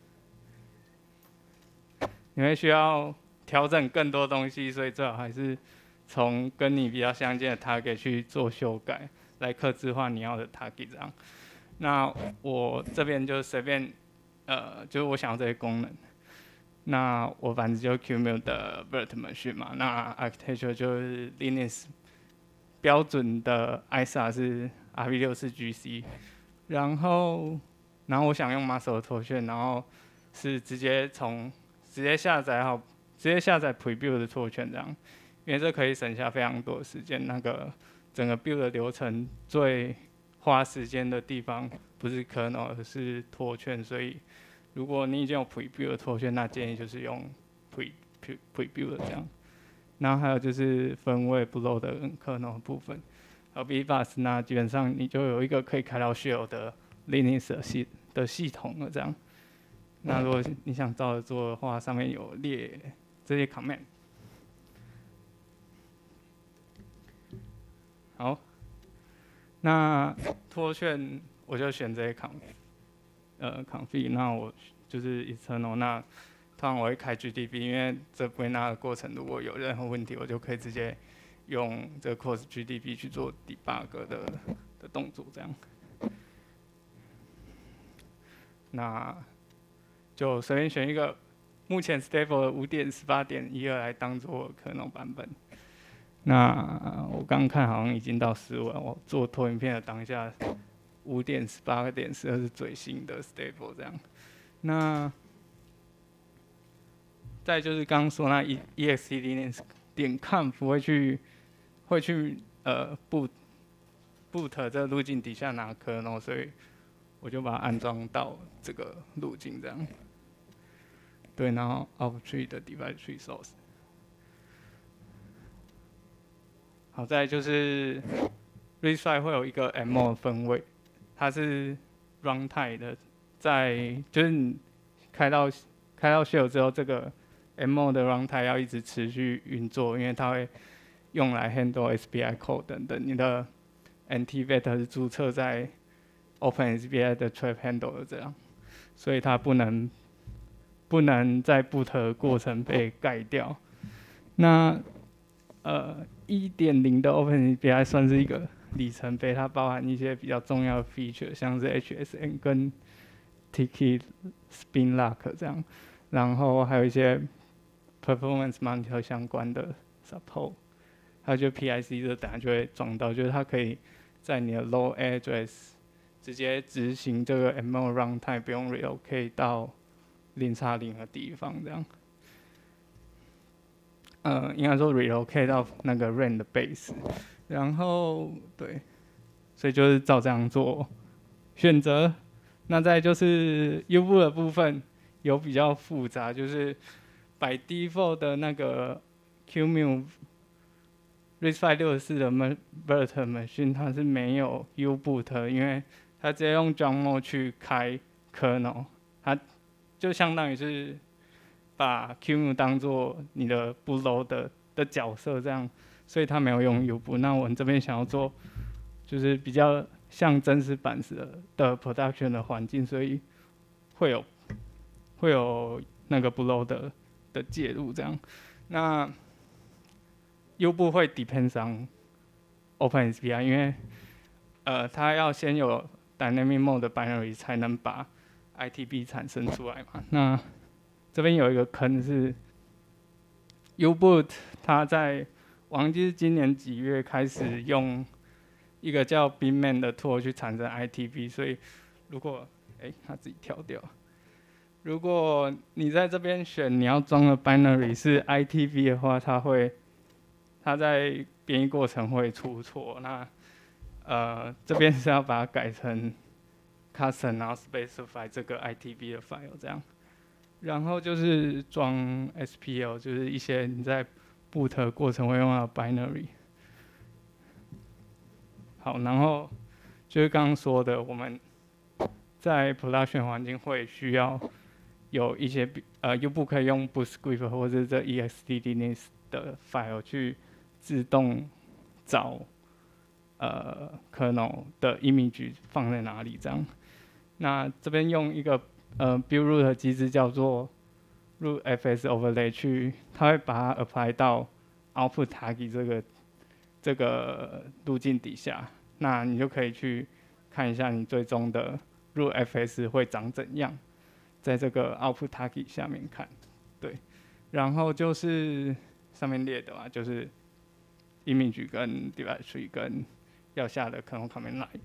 S5: 你会需要调整更多东西，所以最好还是从跟你比较相近的 target 去做修改，来客制化你要的 target 这样。那我这边就随便就是我想要这些功能。那我反正就 QEMU 的 virtual machine 嘛，那 architecture 就是 Linux 标准的 ISA 是 RV64GC， 然后我想用 muscle 拖线，然后是直接下载 preview 的拖线这样，因为这可以省下非常多的时间。那个整个 build 的流程最花时间的地方不是 kernel 而是拖线，所以如果你已经有 preview 的拖线，那建议就是用 preview 的这样。然后还有就是分位 bootloader 跟 kernel 的部分，还有 VBus， 那基本上你就有一个可以开到 shell 的 Linux 的系统了这样。那如果你想照着做的话，上面有列这些 command。好，那拖线我就选这些 config， 那我就是 external， 那通常我会开 GDB， 因为这归纳的过程如果有任何问题，我就可以直接用这个 cross GDB 去做 debug 的动作这样。那就随便选一个目前 stable 的 5.18.12 来当做kernel版本。那我刚看好像已经到15了，我做投影片的当下 5.18.12 是最新的 stable 这样。那再就是刚刚说那 extlinux.conf 会去boot 这个路径底下拿kernel，所以我就把它安装到这个路径这样。对，然后 off-tree 的 device tree source。好，再来就是 RISC-V 会有一个 MO 分位，它是 runtime 的，就是你开到 shell 之后，这个 MO 的 runtime 要一直持续运作，因为它会用来 handle SPI code 等等。你的 NTVet 是注册在 OpenSPI 的 trap handle 的这样，所以它不能在 boot 的过程被盖掉。那1.0 的 OpenSPI 算是一个里程碑，它包含一些比较重要的 feature， 像是 HSN 跟 Tiki Spin Lock 这样，然后还有一些 Performance Monitor 相关的 support， 还有就 PIC 这等下就会撞到，就是它可以在你的 low address 直接执行这个 MO runtime， 不用 relocate 到0x0的地方这样。应该说 relocate 到那个 RAM 的 base， 然后对，所以就是照这样做选择。那再就是 U 部的部分有比较复杂，就是by default 的那个 QEMU RISC-V 64的 virtual machine 它是没有 U boot， 因为它直接用 jump mode 去开 kernel， 它就相当于是把 QEMU 当做你的 bootloader 的角色这样，所以它没有用 U boot。那我们这边想要做就是比较像真实版的 production 的环境，所以会有那个 bootloader 的介入这样。那 U boot 会 depends on OpenSPI， 因为它要先有 dynamic mode 的 binary 才能把 ITB 产生出来嘛。那这边有一个坑是 U-Boot， 它在忘记是今年几月开始用一个叫 Beamman 的 tool 去产生 ITB， 所以如果它自己跳掉。如果你在这边选你要装的 binary 是 ITB 的话，它在编译过程会出错。那这边是要把它改成 custom， 然后 specify 这个 ITB 的 file 这样。然后就是装 SPL， 就是一些你在 boot 过程会用到的 binary。好，然后就是刚刚说的，我们在 production 环境会需要有一些U-Boot 可以用 Bootscript 或者这 extdlinux 的 file 去自动找kernel 的 image 放在哪里这样。那这边用一个build root 的机制叫做 root fs overlay 它会把它 apply 到 output target 这个路径底下，那你就可以去看一下你最终的 root fs 会长怎样，在这个 output target 下面看，对。然后就是上面列的嘛，就是 image 跟 directory 跟要下的 kernel command line。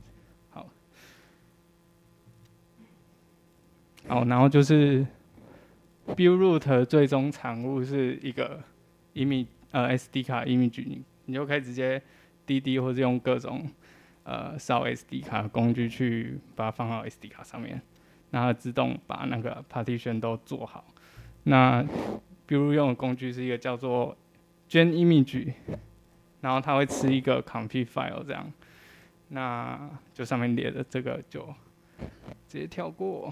S5: 好，然后就是 build root 最终产物是一个 image SD 卡 image， 你就可以直接 DD 或者用各种扫 SD 卡的工具去把它放到 SD 卡上面，然后自动把那个 partition 都做好。那比如用的工具是一个叫做 gen image， 然后它会吃一个 config file 这样，那就上面列的这个就直接跳过。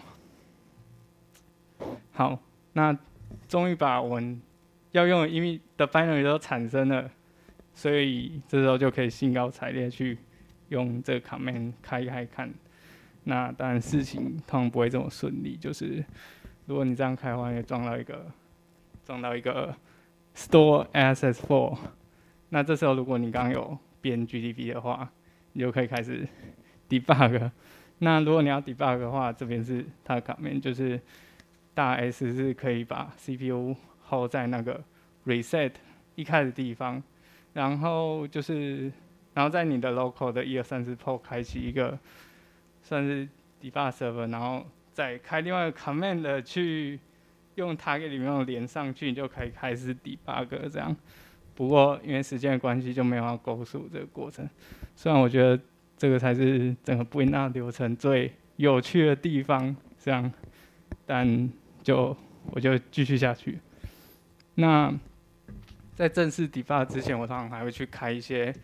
S5: 好，那终于把我们要用的 image 的 binary 都产生了，所以这时候就可以兴高采烈去用这个 command 开看。那当然事情通常不会这么顺利，就是如果你这样开的话，会撞到一个 store access4， 那这时候如果你刚有编 GDB 的话，你就可以开始 debug。那如果你要 debug 的话，这边是它的 command， 就是大 S 是可以把 CPU hold 在那个 reset 一开始的地方，然后在你的 local 的1234 port 开启一个算是 debug server， 然后再开另外一个 command 去用 target 里面连上去，你就可以开始 debug 这样。不过因为时间的关系，就没有要go through这个过程。虽然我觉得这个才是整个 Bring Up 流程最有趣的地方，这样，但我就继续下去。那在正式 debug 之前，我通常还会去开一些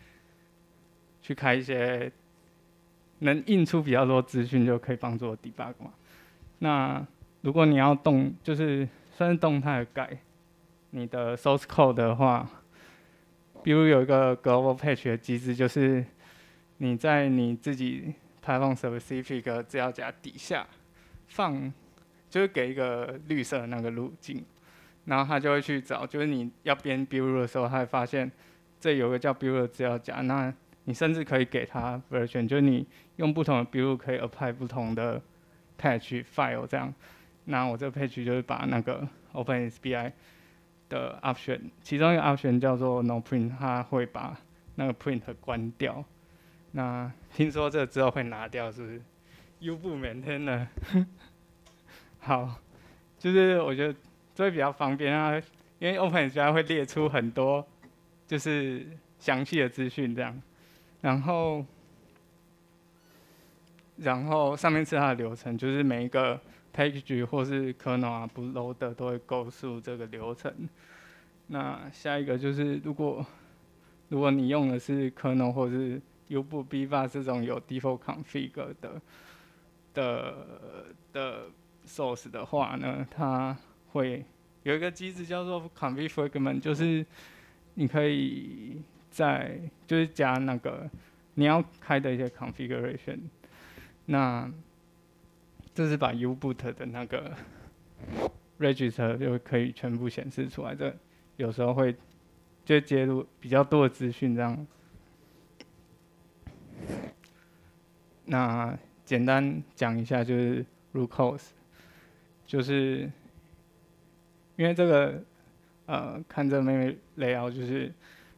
S5: 能印出比较多资讯就可以帮助我 debug 嘛。那如果你要就是算是动态的改你的 source code 的话，比如有一个 global patch 的机制，就是你在你自己 Python specific 资料夹底下就是给一个绿色的那个路径，然后它就会去找，就是你要编 build 的时候，它会发现这有个叫 build 的资料夹，那你甚至可以给它 version， 就是你用不同的 build 可以 apply 不同的 patch file 这样。那我这个 patch 就是把那个 OpenSBI 的 option， 其中一个 option 叫做 no print， 它会把那个 print 关掉。那听说这个之后会拿掉，是不是 ？U-Boot maintain 了。好，就是我觉得这会比较方便啊，因为 OpenSBI 会列出很多就是详细的资讯这样，然后上面是它的流程，就是每一个 package 或是 kernel 啊 bootloader 都会 go through 这个流程。那下一个就是如果你用的是 kernel 或是 U-Boot bbar 这种有 default config 的 source 的话呢，它会有一个机制叫做 config fragment， 就是你可以就是加那个你要开的一些 configuration， 那这是把 U-Boot 的那个 register 就可以全部显示出来，这有时候会就接入比较多的资讯这样。那简单讲一下，就是 root cause， 就是因为这个看这妹妹 layout， 就是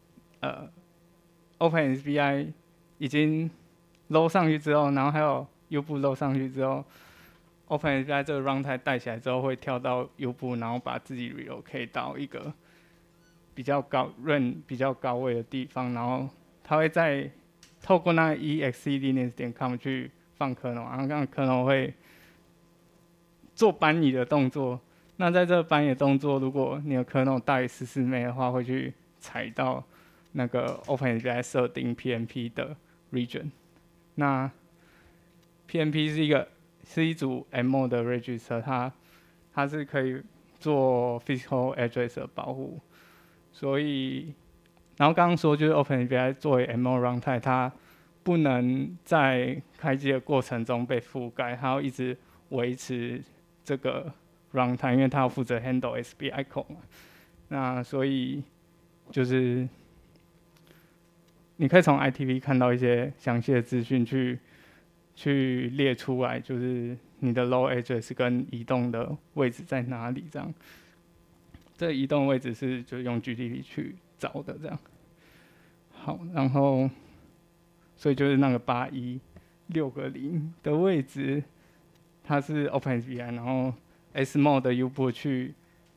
S5: OpenSBI 已经 load 上去之后，然后还有 U 部 load 上去之后 ，OpenSBI 这个 runtime 带起来之后会跳到 U 部，然后把自己 relocate 到一个比较高 run 比较高位的地方，然后它会再透过那个 exec.linux.com 去放 kernel， 然后让 kernel 会做搬移的动作。那在这个搬移的动作，如果你的 kernel 大于14 MB 的话，会去踩到那个 OpenSBI 设定 PNP 的 region。那 PNP 是一组 MO 的 register， 它是可以做 physical address 的保护。所以，然后刚刚说就是 OpenSBI 作为 MO runtime， 它不能在开机的过程中被覆盖，它要一直维持这个 runtime， 因为它要负责 handle SBI call 嘛。那所以就是你可以从 ITV 看到一些详细的资讯去列出来，就是你的 load address 跟移动的位置在哪里这样。这个移动位置是就用 GDB 去找的这样。好，然后所以就是那个816个的位置，它是 OpenSBI， 然后 SMO 的 U 部去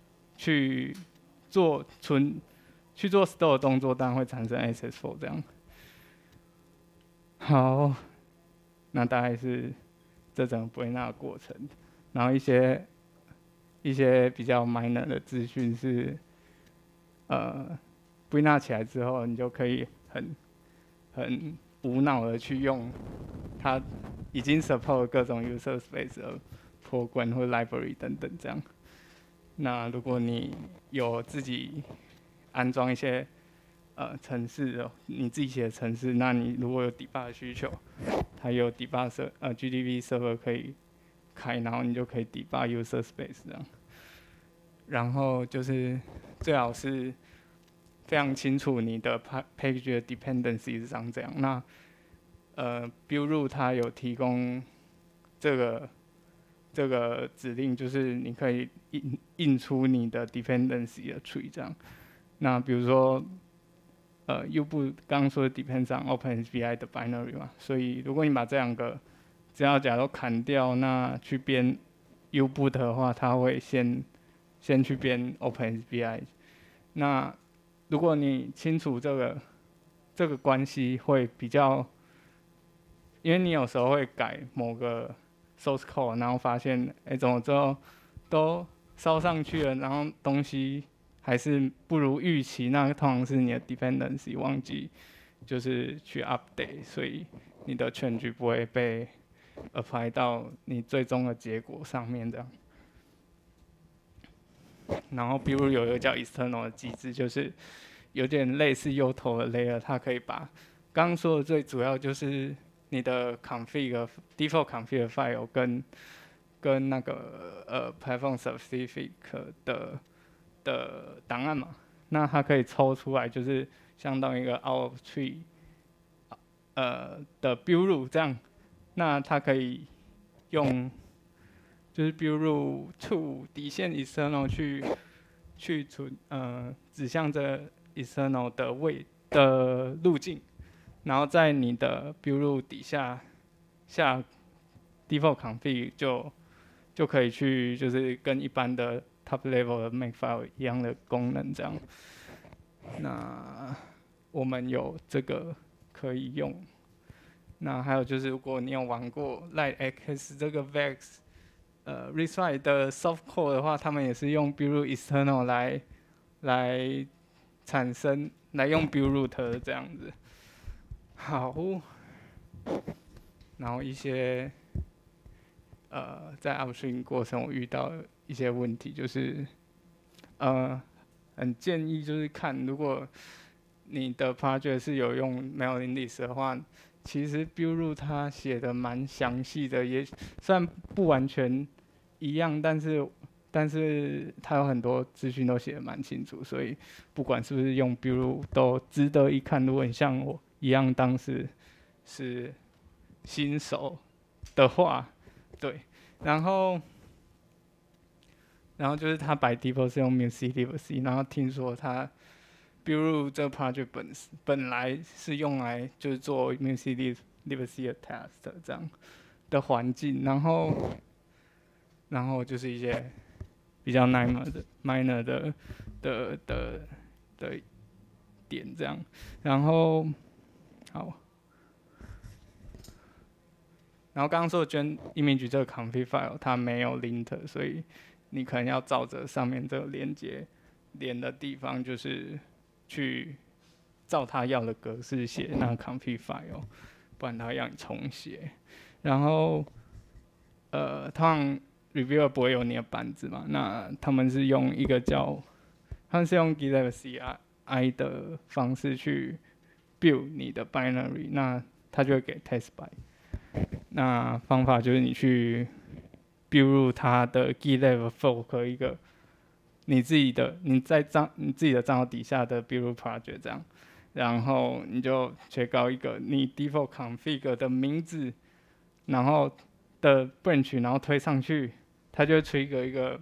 S5: 做store 的动作，当然会产生 SS4 这样。好，那大概是这整个归纳的过程，然后一些比较 minor 的资讯是，归纳起来之后，你就可以很无脑的去用它已经 support 各种 user space 的 program 或 library 等等这样。那如果你有自己安装一些程式，你自己写的程式，那你如果有 debug 的需求，它有 debug GDB server 可以开，然后你就可以 debug user space 这样。然后就是最好是非常清楚你的 package 的 dependency 是长这样。那build root 它有提供这个指令，就是你可以印出你的 dependency 的 tree 这样。那比如说U 部刚刚说的 depends on OpenSBI 的 binary 嘛，所以如果你把这两个资料夹都砍掉，那去编 U 部的话，它会先去编 OpenSBI。那如果你清楚这个关系，会比较，因为你有时候会改某个 source code， 然后发现怎么之后都烧上去了，然后东西还是不如预期，那通常是你的 dependency 忘记就是去 update， 所以你的 change 不会被 apply 到你最终的结果上面这样。然后比如有一个叫 external 的机制，就是有点类似优头的 layer， 它可以把刚刚说的最主要就是你的 default config file 跟那个platform specific 的档案嘛，那它可以抽出来，就是相当于一个 out of tree 的 build root 这样，那它可以用就是 build root to 底线 external 去指向这 external 的路径，然后在你的 build root 底下default config 就可以去就是跟一般的 top level 的 makefile 一样的功能这样。那我们有这个可以用。那还有就是如果你有玩过 LightX 这个 Vex RISC-V 的 soft code 的话，他们也是用 build root external 来产生来用 build root 的这样子。好，然后一些在 upstream 过程我遇到的一些问题，就是很建议就是看，如果你的 project 是有用 mailing list 的话，其实 build root 它写的蛮详细的，也虽然不完全一样，但是它有很多资讯都写的蛮清楚，所以不管是不是用 build root 都值得一看。如果你像我一样当时是新手的话，对，然后就是它by default 是用 musiclibc， 然后听说它 build 这个 project 本来是用来就是做 musiclibc 的 test 这样的环境，然后就是一些比较 minor 的点这样，然后好。然后刚刚说的 Gen image 这个 config file 它没有 linter， 所以你可能要照着上面这个连接连的地方，就是去照它要的格式写那个 config file， 不然它会让你重写。然后通常 reviewer 不会有你的板子嘛，那他们是用一个他们是用 GitLab CI 的方式去 build 你的 binary， 那它就会给 test by。那方法就是你去 build 入它的 GitLab fork 一个你自己的账号底下的 build project 这样，然后你就切到一个你 default config 的名字，然后的 branch， 然后推上去，它就会trigger一个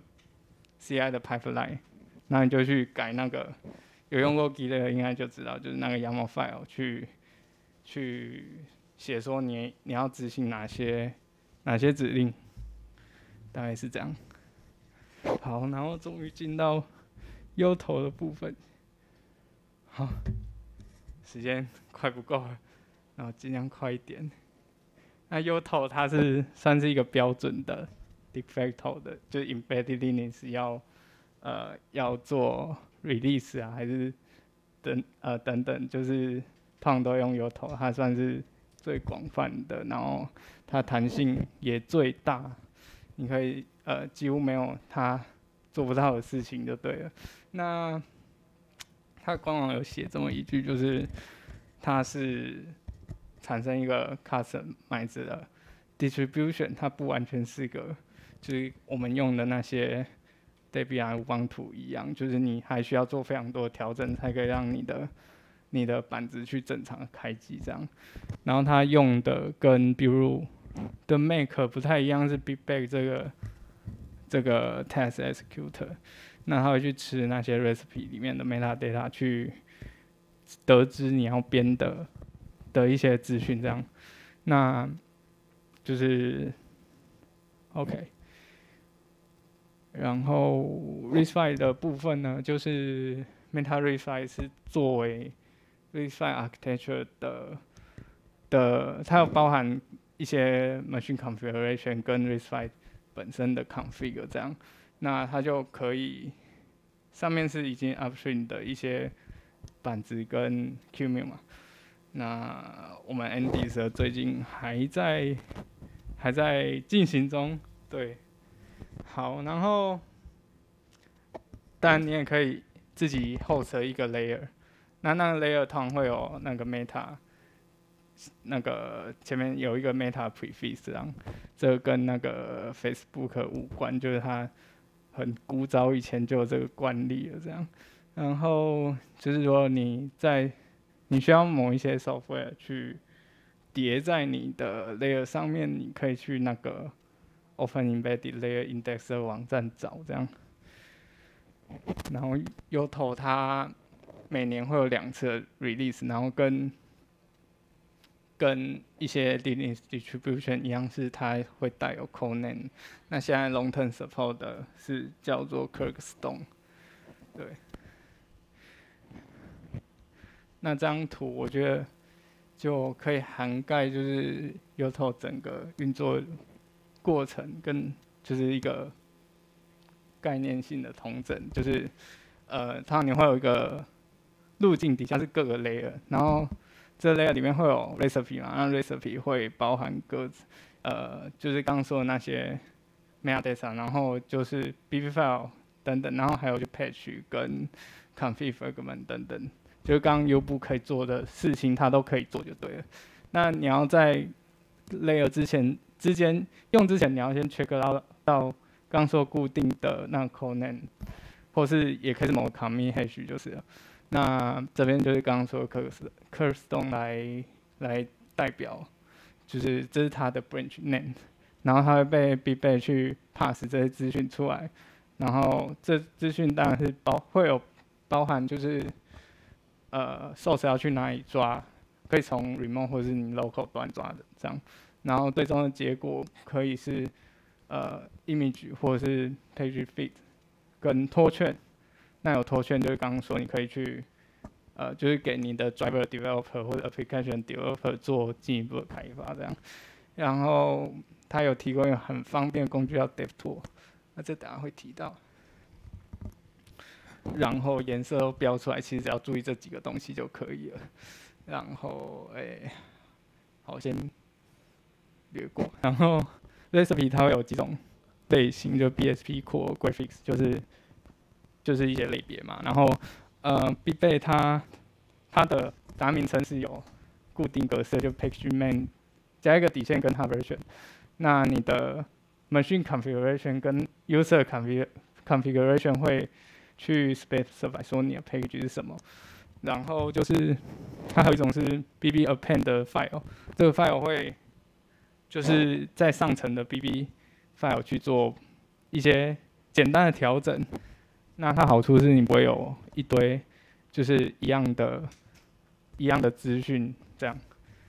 S5: CI 的 pipeline， 然后你就去改那个有用过 GitLab 应该就知道，就是那个 YAML file 去写说你要执行哪些指令，大概是这样。好，然后终于进到优头的部分。好，时间快不够了，然后尽量快一点。那优头它是算是一个标准的 de facto 的，就是 embedded Linux 要做 release 啊，还是等等，就是通常都用优头，它算是最广泛的，然后它弹性也最大，你可以几乎没有它做不到的事情就对了。那它官网有写这么一句，就是它是产生一个 customized 的 distribution， 它不完全是个就是我们用的那些 Debian Ubuntu 一样，就是你还需要做非常多的调整，才可以让你的板子去正常的开机这样。然后它用的跟比如的 Make 不太一样，是 BigBang 这个 Test Executor， 那它会去吃那些 recipe 里面的 metadata 去得知你要编的一些资讯这样。那就是 OK。然后 RISC-V 的部分呢，就是 Meta RISC-V 是作为 RISC-V architecture 它有包含一些 machine configuration 跟 RISC-V 本身的 config 这样，那它就可以上面是已经 upstream 的一些板子跟 QEMU 嘛，那我们 NDIS 最近还在进行中，对。好，然后当然你也可以自己host一个 layer， 那个 layer 通常会有那个 meta， 那个前面有一个 meta prefix 这样，这个跟那个 Facebook 无关，就是它很古早以前就有这个惯例了这样。然后就是说你需要某一些 software 去叠在你的 layer 上面，你可以去那个Open Embedded Layer Index 的网站找这样，然后Yoto它每年会有2次的 release， 然后跟一些 Linux distribution 一样，是它会带有 codename。那现在 long term support 的是叫做 Kirkstone， 对。那这张图我觉得就可以涵盖就是 Yoto 整个运作过程跟就是一个概念性的统整，就是它你会有一个路径，底下是各个 layer， 然后这 layer 里面会有 recipe 嘛，那 recipe 会包含就是刚刚说的那些 metadata， 然后就是 bb file 等等，然后还有就 patch 跟 config fragment 等等，就是刚刚 U 部可以做的事情，它都可以做就对了。那你要在 layer 之前你要先 check 到刚说固定的那个 codename， 或是也可以是某个 commit hash 就是了。那这边就是刚刚说的 Kirkstone 来代表， 就是这是它的 branch name， 然后它会被 BigBay 去 pass 这些资讯出来，然后这资讯当然是会有包含就是source 要去哪里抓，可以从 remote 或者是你 local 端抓的这样，然后最终的结果可以是image 或者是 page feed 跟拖券。那有拖券就是刚刚说你可以去就是给你的 driver developer 或者 application developer 做进一步的开发这样。然后它有提供一个很方便的工具叫 DevTool， 那这等下会提到。然后颜色都标出来，其实只要注意这几个东西就可以了。然后好，先略过。然后 recipe 它会有几种类型，就 BSP Core Graphics 就是一些类别嘛。然后BigBay 它的档案名称是有固定格式，就 page main 加一个底线跟它 version。那你的 machine configuration 跟 user configuration 会去 specify 说你的 page 是什么。然后就是它还有一种是 BB append 的 file， 这个 file 会就是在上层的 BB file 去做一些简单的调整。那它好处是你不会有一堆就是一样的资讯这样。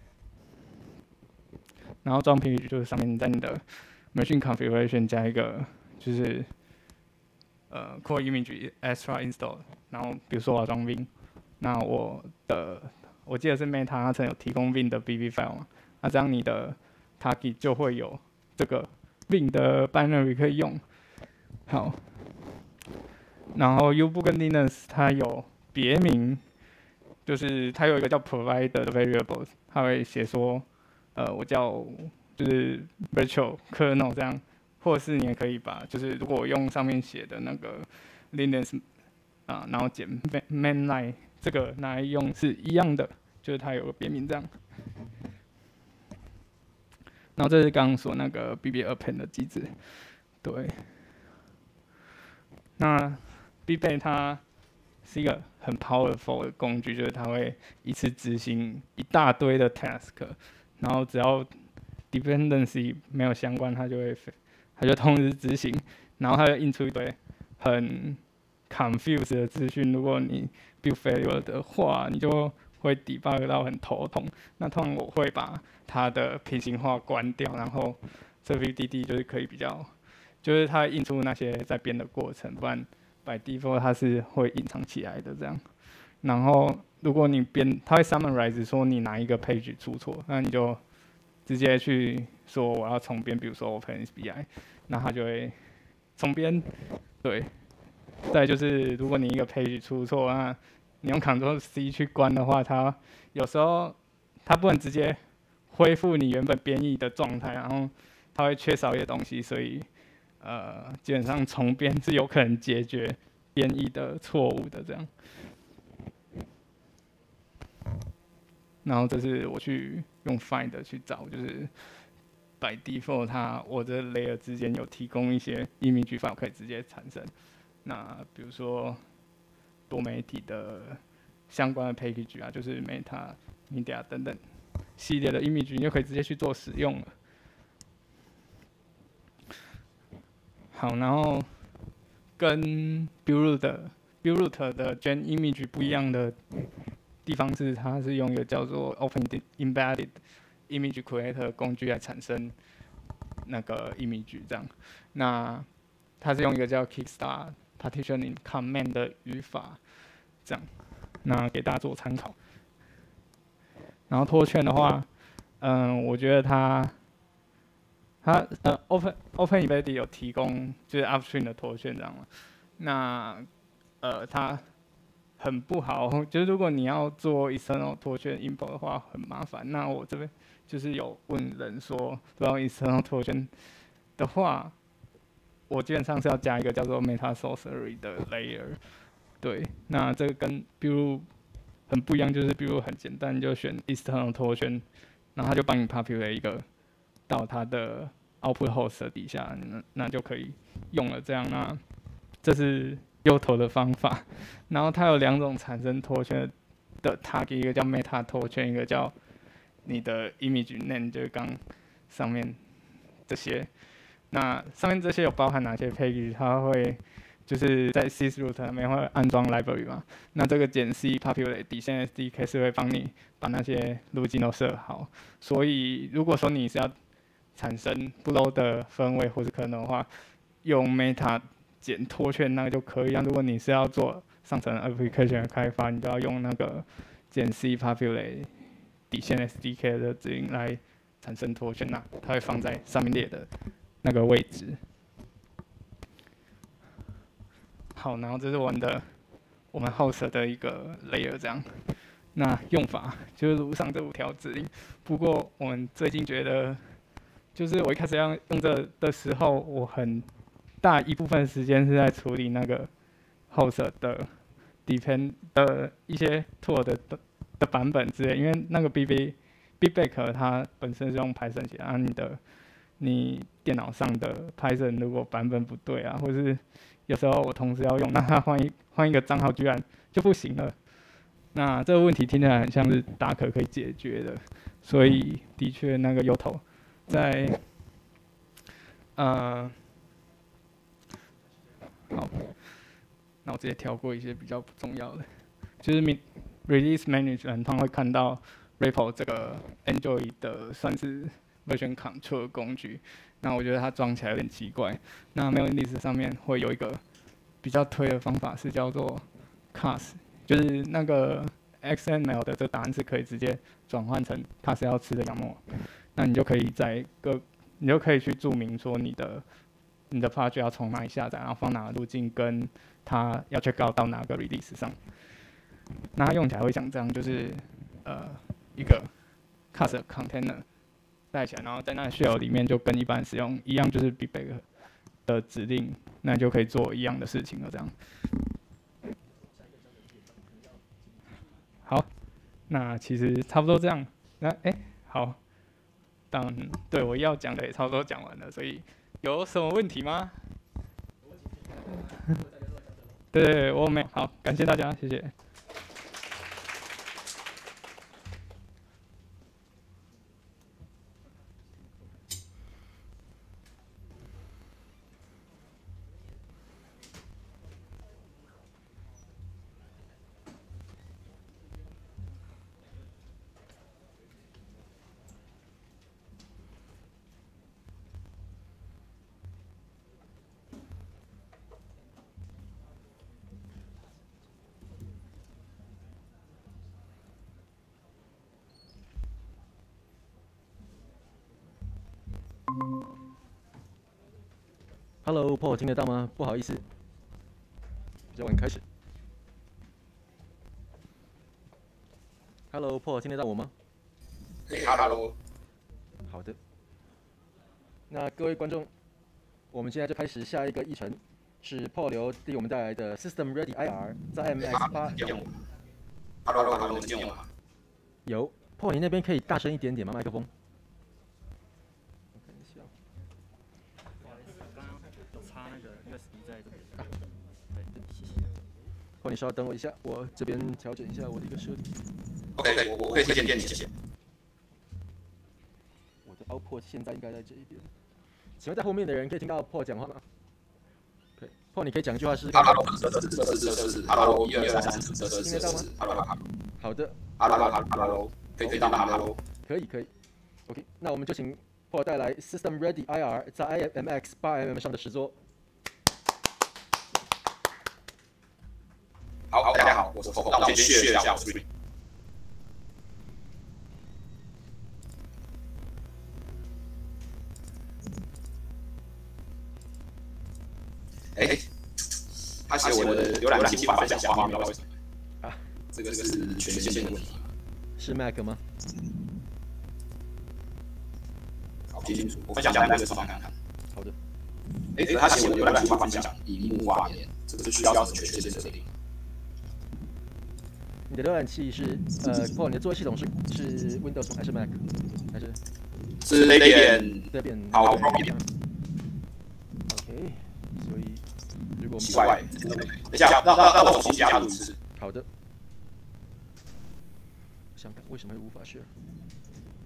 S5: 然后装 page 就是上面在你的 machine configuration 加一个就是core image extra install， 然后比如说我要装 Vim， 那我记得是 Meta 它曾有提供 Vim 的 BB file 嘛，那这样你的 target 就会有这个 Vim 的 binary 可以用。好。然后 U-Boot 跟 Linux 它有别名，就是它有一个叫 provider 的 variable， 它会写说，我叫就是 virtual kernel 这样，或者是你也可以把就是如果我用上面写的那个 Linux 然后减 mainline 这个拿来用是一样的，就是它有个别名这样。然后这是刚刚说那个 BB append 的机制，对。那BigBay 它是一个很 powerful 的工具，就是它会一次执行一大堆的 task， 然后只要 dependency 没有相关，它就同时执行，然后它就印出一堆很 confused 的资讯。如果你 build failure 的话，你就会 debug 到很头痛。那通常我会把它的平行化关掉，然后这 VDD 就是可以比较，就是它印出那些在编的过程，不然by default 它是会隐藏起来的这样。然后如果你编，它会 summarize 说你哪一个 page 出错，那你就直接去说我要重编，比如说 OpenSBI， 那它就会重编。对，再就是如果你一个 page 出错，那你用 Ctrl+C 去关的话，它有时候它不能直接恢复你原本编译的状态，然后它会缺少一些东西，所以基本上重编是有可能解决编译的错误的这样。然后这是我去用 find 去找，就是 by default 我的 layer 之间有提供一些 image file 可以直接产生。那比如说多媒体的相关的 package 就是 Meta、Media 等等系列的 image， 你就可以直接去做使用了。好，然后跟 Build Root 的 Gen Image 不一样的地方是，它是用一个叫做 Open Embedded Image Creator 工具来产生那个 image 这样。那它是用一个叫 Kickstart Partitioning Command 的语法这样，那给大家做参考。然后拖券的话，我觉得它Open Embedded 有提供就是 Upstream 的拖券这样嘛。那它很不好，就是如果你要做 external 拖券 import 的话很麻烦。那我这边就是有问人说，如果要 external 拖券的话，我基本上是要加一个叫做 Meta Sorcery 的 layer。对，那这个跟比如很不一样，就是比如很简单，就选 external 拖券，然后它就帮你 populate 一个到它的 output host 底下，那就可以用了。这样，那这是右头的方法。然后它有两种产生拖圈的 target， 一个叫 meta 拖圈，一个叫你的 image name 就是刚上面这些。那上面这些有包含哪些 package？ 它会就是在 Sysroot 那边会安装 library 嘛？那这个简 C populate 底线 SDK 是会帮你把那些路径都设好。所以如果说你是要产生不 low 的分位或是可能的话，用 Meta 减拖圈那个就可以。如果你是要做上层 application 的开发，你就要用那个简 C populate 底线 SDK 的指令来产生拖圈，那它会放在上面列的那个位置。好，然后这是我们 host 的一个 layer 这样。那用法就是如上这5条指令。不过我们最近觉得，就是我一开始要用这的时候，我很大一部分时间是在处理那个 host 的 depend 的一些 tool 的版本之类，因为那个 Bitbake 它本身是用 Python 写，你电脑上的 Python 如果版本不对啊，或是有时候我同时要用，那他换一个账号居然就不行了。那这个问题听起来很像是Docker可以解决的，所以的确那个 Yoto 在好，那我直接跳过一些比较不重要的，就是 Release Manager 通常会看到 Repo 这个 Android 的算是 Version Control 工具，那我觉得它装起来有点奇怪。那 Mail.list 上面会有一个比较推的方法是叫做 Class， 就是那个 XML 的这个答案是可以直接转换成 Class 要吃的羊膜，那你就可以去注明说你的 project 要从哪里下载，然后放哪个路径，跟它要 check out 到哪个 release 上。那它用起来会像这样，就是一个 class container 带起来，然后在那 shell 里面就跟一般使用一样，就是 Bitbake 的指令，那就可以做一样的事情了。这样。好，那其实差不多这样。那好，对我要讲的也差不多讲完了，所以有什么问题吗？对，我没有。好，感谢大家，谢谢。
S3: Hello Paul， 听得到吗？不好意思，比较晚开始。Hello Paul， 听得到我吗
S4: ？Hello。
S3: 好的。那各位观众，我们现在就开始下一个议程，是 Paul 刘替我们带来的 System Ready IR 在 MX8。
S4: Hello， 能听我吗？
S3: 有 Paul， 你那边可以大声一点点吗？麦克风。Paul， 你稍等我一下，我这边调整一下我的一个设定。
S4: OK， 我可以推荐你，谢谢。
S3: 我的 output 现在应该在这一边。请问在后面的人可以听到 Paul 讲话吗？可以。Paul， 你可以讲一句话试试看。
S4: Hello， 1、2、3、4，
S3: 听得到吗？好的。
S4: Hello， 可以听到吗 ？Hello。
S3: 可以。OK， 那我们就请 Paul 带来 System Ready IR 在 IMX8mm 上的实作。
S4: 好，大家好，我是 Paul， 那我先share一下我的 screen。他写我的浏览器无法分享画面，不知道为什么。啊，这个是权限的问题。
S3: 是 Mac 吗？
S4: 搞不清楚，我分享下来这个方案看。
S3: 好的。
S4: 他写我的浏览器无法分享荧幕画面，这个是需要什么权限设定？
S3: 你的浏览器是Paul， 你的作业系统是 Windows 还是 Mac？ 还是？
S4: 是Debian。好
S3: ，OK。所以如果
S4: 奇怪，等一下，让我重新加入一次。
S3: 好的。想看为什么会无法 share？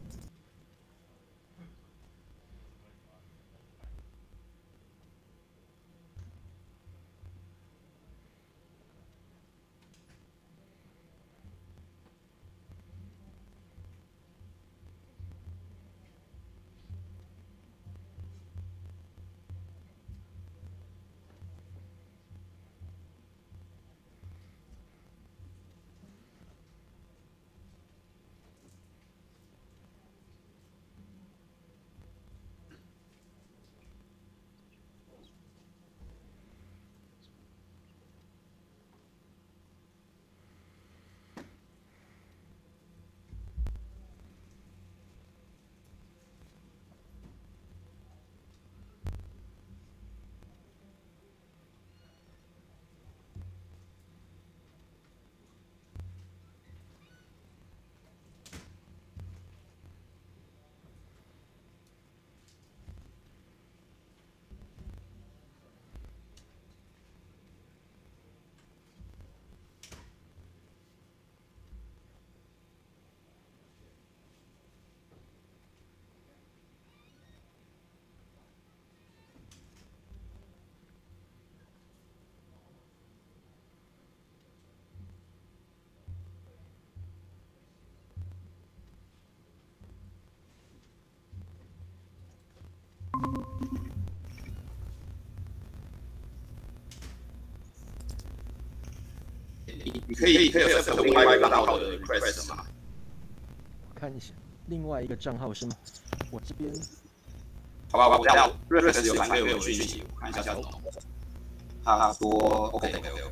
S2: 你可以有另外一个账号的 request 吗？
S3: 我看一下，另外一个账号是吗？我这边
S2: 好吧，我等下瑞士有反馈我讯息，我看一下怎么弄。他说 OK，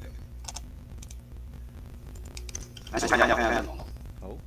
S2: 来看一下怎么弄。
S3: 好。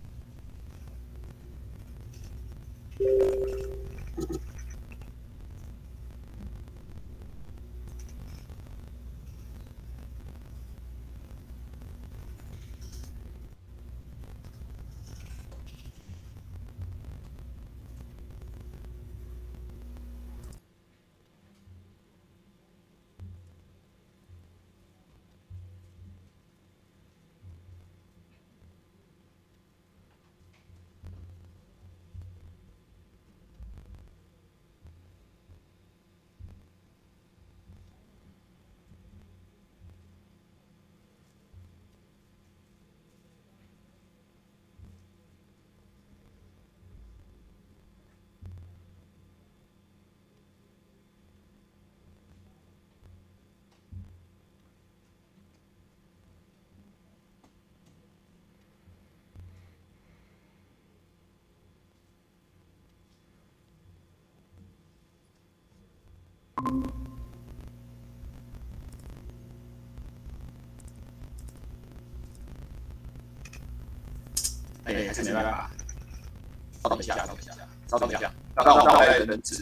S2: 还是没办法。稍等一下，让我来人质。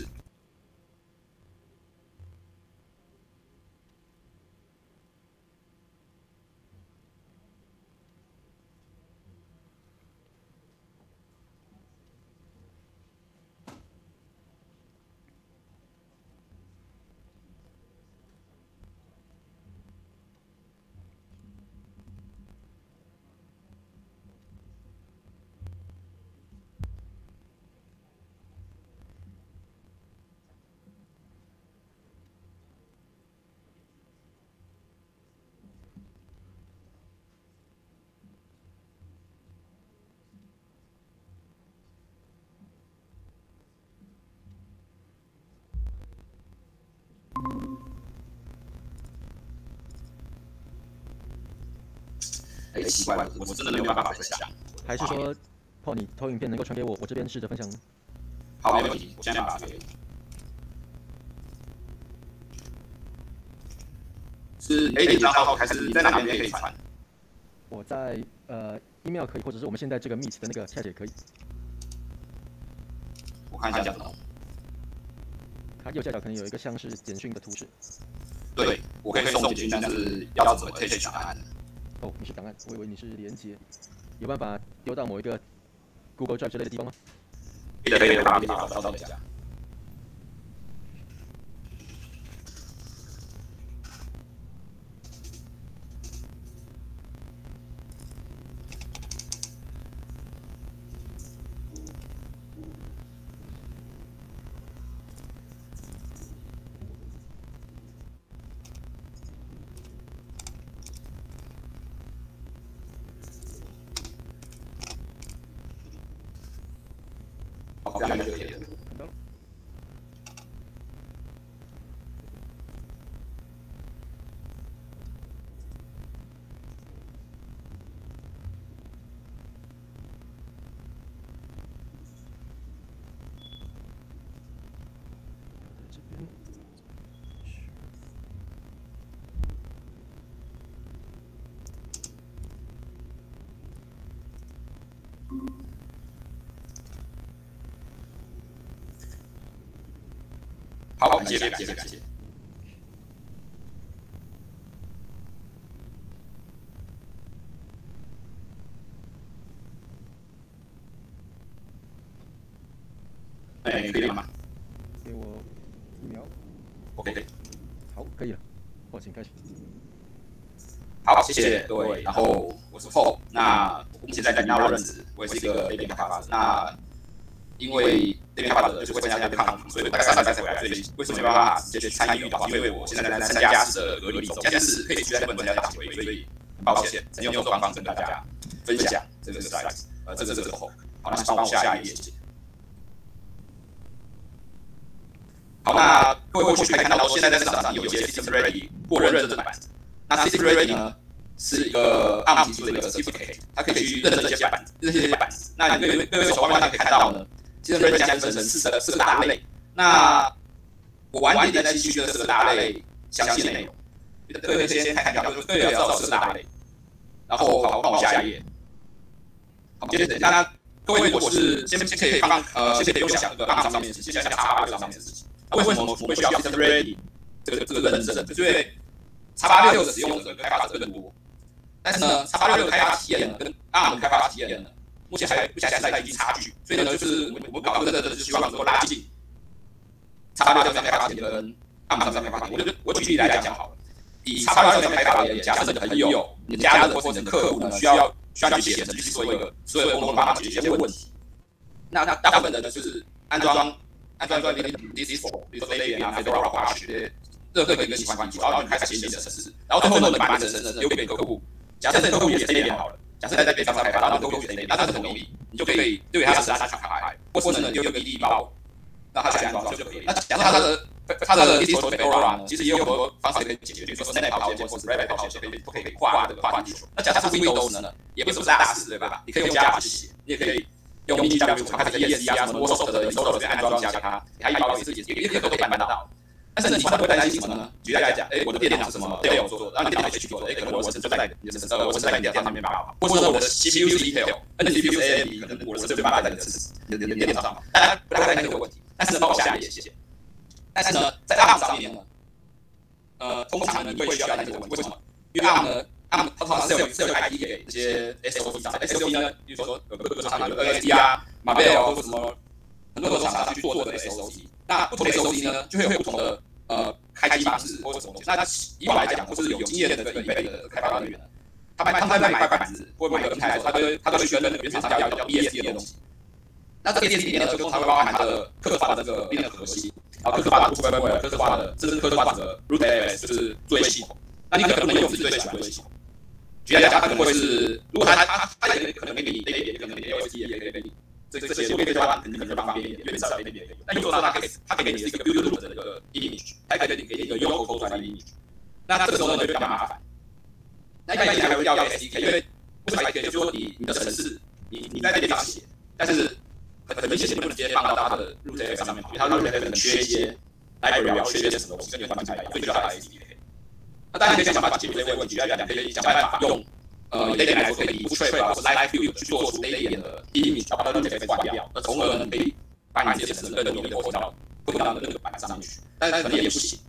S2: 奇怪了，我真的没有办法分享。
S3: 还是说，Paul 你投影片能够传给我，我这边试着分享呢？
S2: 好，没问题，我现在把它给你。是 A 账号还是在哪边可以传？
S3: 我在email 可以，或者是我们现在这个 Meet 的那个 chat 也可以。
S2: 我看一下怎么弄。
S3: 它右下角可能有一个像是简讯的图示。
S2: 对，我可以送简讯，但是要怎么 take 档案？
S3: 哦，你是档案，我以为你是连接，有办法丢到某一个 Google Drive 之类的地方吗？
S2: 可以，我把它稍等一下。好，这样就可以了。
S3: 看到了。这边。
S2: 好，感谢。哎，可以了吗？
S3: 给我1秒。
S2: OK，
S3: 好，可以了。我请开始。
S2: 好，谢谢各位。然后我是 Paul， 那我现在在纳任职，我也是一个 A 边开发者。那因为这边开发者就是会参加抗所以大概3才回来，所以为什么没办法直接去参与的话，因为我现在在3+4的隔离中，现在是可以居在日本参加大会，所以很抱歉，只能用这种方式跟大家分享这个 slide， 这个后。好，那帮我下一页，谢谢。
S6: 好，那各位或许可以看到说，现在在市场上有一些 System Ready 过认证的板子。那 System Ready 呢，是一个 ARM 提出的一个 certificate， 它可以去认证这些板子。那各位手画面上可以看到呢 ，System Ready 将分成四个大类。那我晚点再继续这四个大类详细的内容。各位先看一下，就是各位要知道四个大类。然后好，帮我下一页。好，接着那各位如果是先可以先不用想这个 ARM 上面的事情，先想X86上面的事情。为什么我们会需要 System Ready 这个认证？就是因为 X86的使用者跟开发者更多，但是呢 ，X86 的开发体验呢跟 ARM 的开发体验呢，目前还在一定差距。所以呢，就是我们搞这个就是希望能够拉近 X86 上面开发体验跟 ARM 上面开发体验。我举例来讲好了，以 X86 上面开发而言，假设你的朋友、你的家人或者你的客户呢需要去写程序去做一个所有的功能，帮他解决一些问题。那大部分的呢就是安装 Disk， 比如说 Debian 啊、Fedora 啊这些任何一个喜欢技术，然后你开始写你的程式，然后最后呢，你把你的程式丢给客户。假设客户也是 Debian 好了，假设在别方开发，然后客户也是 Debian， 那这很容易，你就可以丢给他程式，他去开，或者呢丢一个 ED 包，让他去安装就可以。那假设他的 Disk Fedora 呢，其实也有很多方式可以解决，比如说 Snap 套件或者是 Rabbit 套件都可以跨地球。那假设是 Windows 呢，也不是大事对吧？你可以用 Java 去写，你也可以用 MiniJava 开始 ESC 啊，什么 Microsoft 的 installer 安装加它，它一包也都可以办得到。但是你会担心什么呢？举例来讲，我的电脑是什么 Dell 做的，然后你电脑去做的，可能我的程序在你的我是在你的电脑上面跑，或者我的 CPU 是 Intel，CPU 是 AMD， 可能我的程序把它在你的电脑上跑，大家不太担心这个问题。但是帮我下一页，谢谢。但是呢，在 ARM 上面呢，通常呢你会需要担心这个问题，为什么？因为 ARM 呢 ，ARM 它通常是有 IP 给这些 SOC 厂 ，SOC 呢，比如说各个厂商有 NXP 啊、马贝尔或者什么很多厂商去做这个 SOC。那不同的 SOC 呢，就会有不同的开机方式或者什么东西。那以我来讲，或是有经验的这个以备的开发人员呢，他们在买板子或买个平台的时候，他都会选那个原厂商叫 ESD 的东西。那这个 ESD 里面呢，就通常会包含它的客制化的这个编程核心，然后客制化的 firmware， 客制化的甚至客制化的 root OS 就是作业系统。那你可能用自己最喜欢的作业系统。举例来讲，它可能会是，如果它也可能给你 Debian， 也可能给你 OST， 也可以给你这些我可以对它可能方便一点，因为你知道 Debian 也有。那你做到它可以给你是一个 build root 的一个 image， 还可以给你一个 Yocto 抠出来的 image。那这个时候呢就比较麻烦。那一般还会要 SDK， 因为为什么 SDK 就是说你的程式你在电脑上写，但是很明显不能直接放到它的 root OS 上面跑，因为它 root OS 可能缺一些 library， 缺一些什么东西，跟原版不太一样，所以就要它 SDK。那大家可以想办法解决这些问题，来讲可以想办法用Debian 来说可以 Bootstrap 或者 Live View 去做出 Debian 的 image， 把它的 root OS 关掉，而从而呢可以把你这些程式更容易的拖到那个板上面去，但是可能也不行。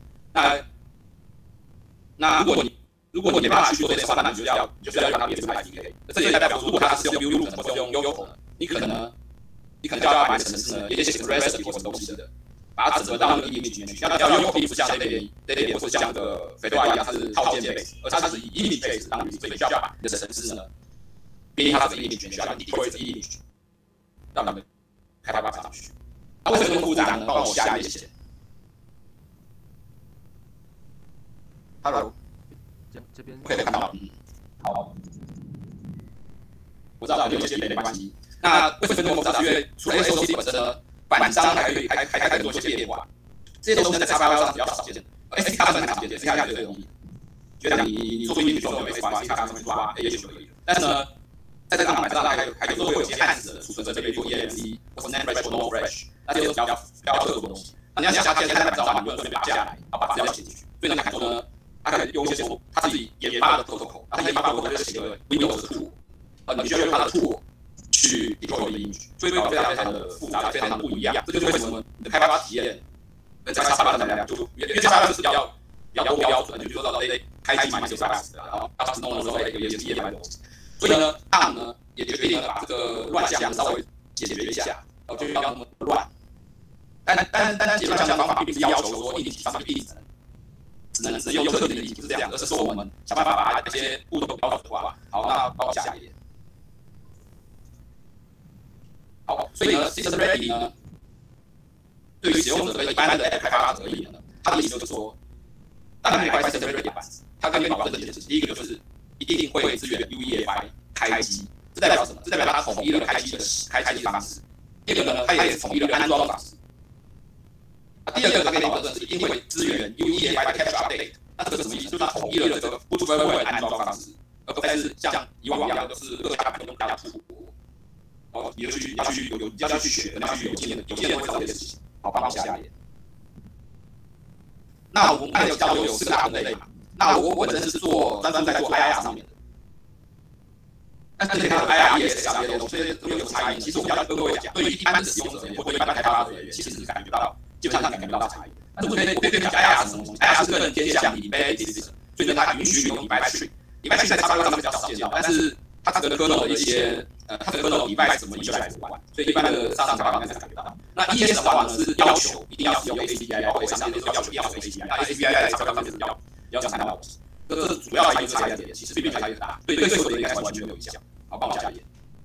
S6: 那如果你没办法去做这些的话，那你就要让它变成 SDK。这也代表说，如果它是用 build root 或者用 Yocto 呢，你可能就要把你的程式呢，也写成 recipe 或什么东西的，把它整合到那个 image 里面去。要用 Yocto 不像 Debian 或是像个 Fedora 一样，它是套件 base， 而它是以 image base 当所以需要把你的程式呢编它这个 image 需要 deploy 这个 image， 让他们开发上去。那为什么这么复杂呢？帮我下一页。Hello。
S3: 这边
S6: 可以看到，好，我知道有些没关系。那为什么这么复杂？因为除了 SOC 本身呢，板商还可以做一些变化。这些东西在 X86 上比较少见，SDK 上很常见，SDK 上最容易。就像你做image 就有 SDK 上面抓 A 就可以了。但是呢，在这个板上还有时候会有一些暗指的储存，这边做 EMC 或是 NAND Flash 或 NOR Flash， 那些都是比较特殊的东西。那你要想看板上的话，你就顺便拔下来，然后把资料写进去。所以呢，说呢。他可以用一些什么，他自己研发的 protocol， 他研发的 protocol 就写个 Windows 的 tool， 你需要用他的 tool 去 deploy 你的 image， 所以搞得非常的复杂，非常的不一样。这就是为什么你的开发体验跟X86来讲，因为X86是比较多标准，就比如说开机买X86的，然后当时弄的时候也是100多，所以呢 ，ARM 呢也决定把这个乱象稍微解决一下，然后就不要那么乱。但解决乱象的方法并不是要求说一定上面一定只能用特定的例子，不是这样，而是说我们想办法把这些步骤标准化。好，那帮我下一页。好，所以呢 ，System Ready 呢，对于使用者和一般的 App 开发者而言呢，它的意思就是说，当然每块 System Ready 板子，它可以保证这件事情。第一个就是一定会支援 UEFI 开机，这代表什么？这代表它统一了开机的方式。第二个呢，它也统一了安装方式。 第二个可以保证是一定会支援 UEFI 的 capture update。那这个什么意思？就是它统一了这个不分位的安装方式，而不再是像以往一样，都是各家版用大家出国，哦，你要去学，你要去有经验会找这些事情。好，帮我下一页。那我们刚才有教有4个大分类嘛？那我本身是专在做 IIR 上面的。但是它有 IIRES 上面的，所以都有差异。其实我要跟各位讲，对于一般的使用者或对一般的开发人员，其实是感觉到基本上感觉不到差异。但是我可以跟你讲 IIR 是什么东西 ？IIR 是更偏向 embedded system， 所以呢，它允许用 device tree。device tree 在 Java 上面比较少见到，但是它整个 kernel 的一些它整个 kernel device 怎么 initialize 不完，所以一般的上 Java 应该是感觉到。那 ES 的话呢，是要求一定要使用 ACPI， 包括上面都要求一定要使用 ACPI。那 ACPI 在 Java 上面是要讲看到的。这是主要的一个差异点，其实并没有差异很大，对所有的应该是完全没有影响。好，帮我下一页。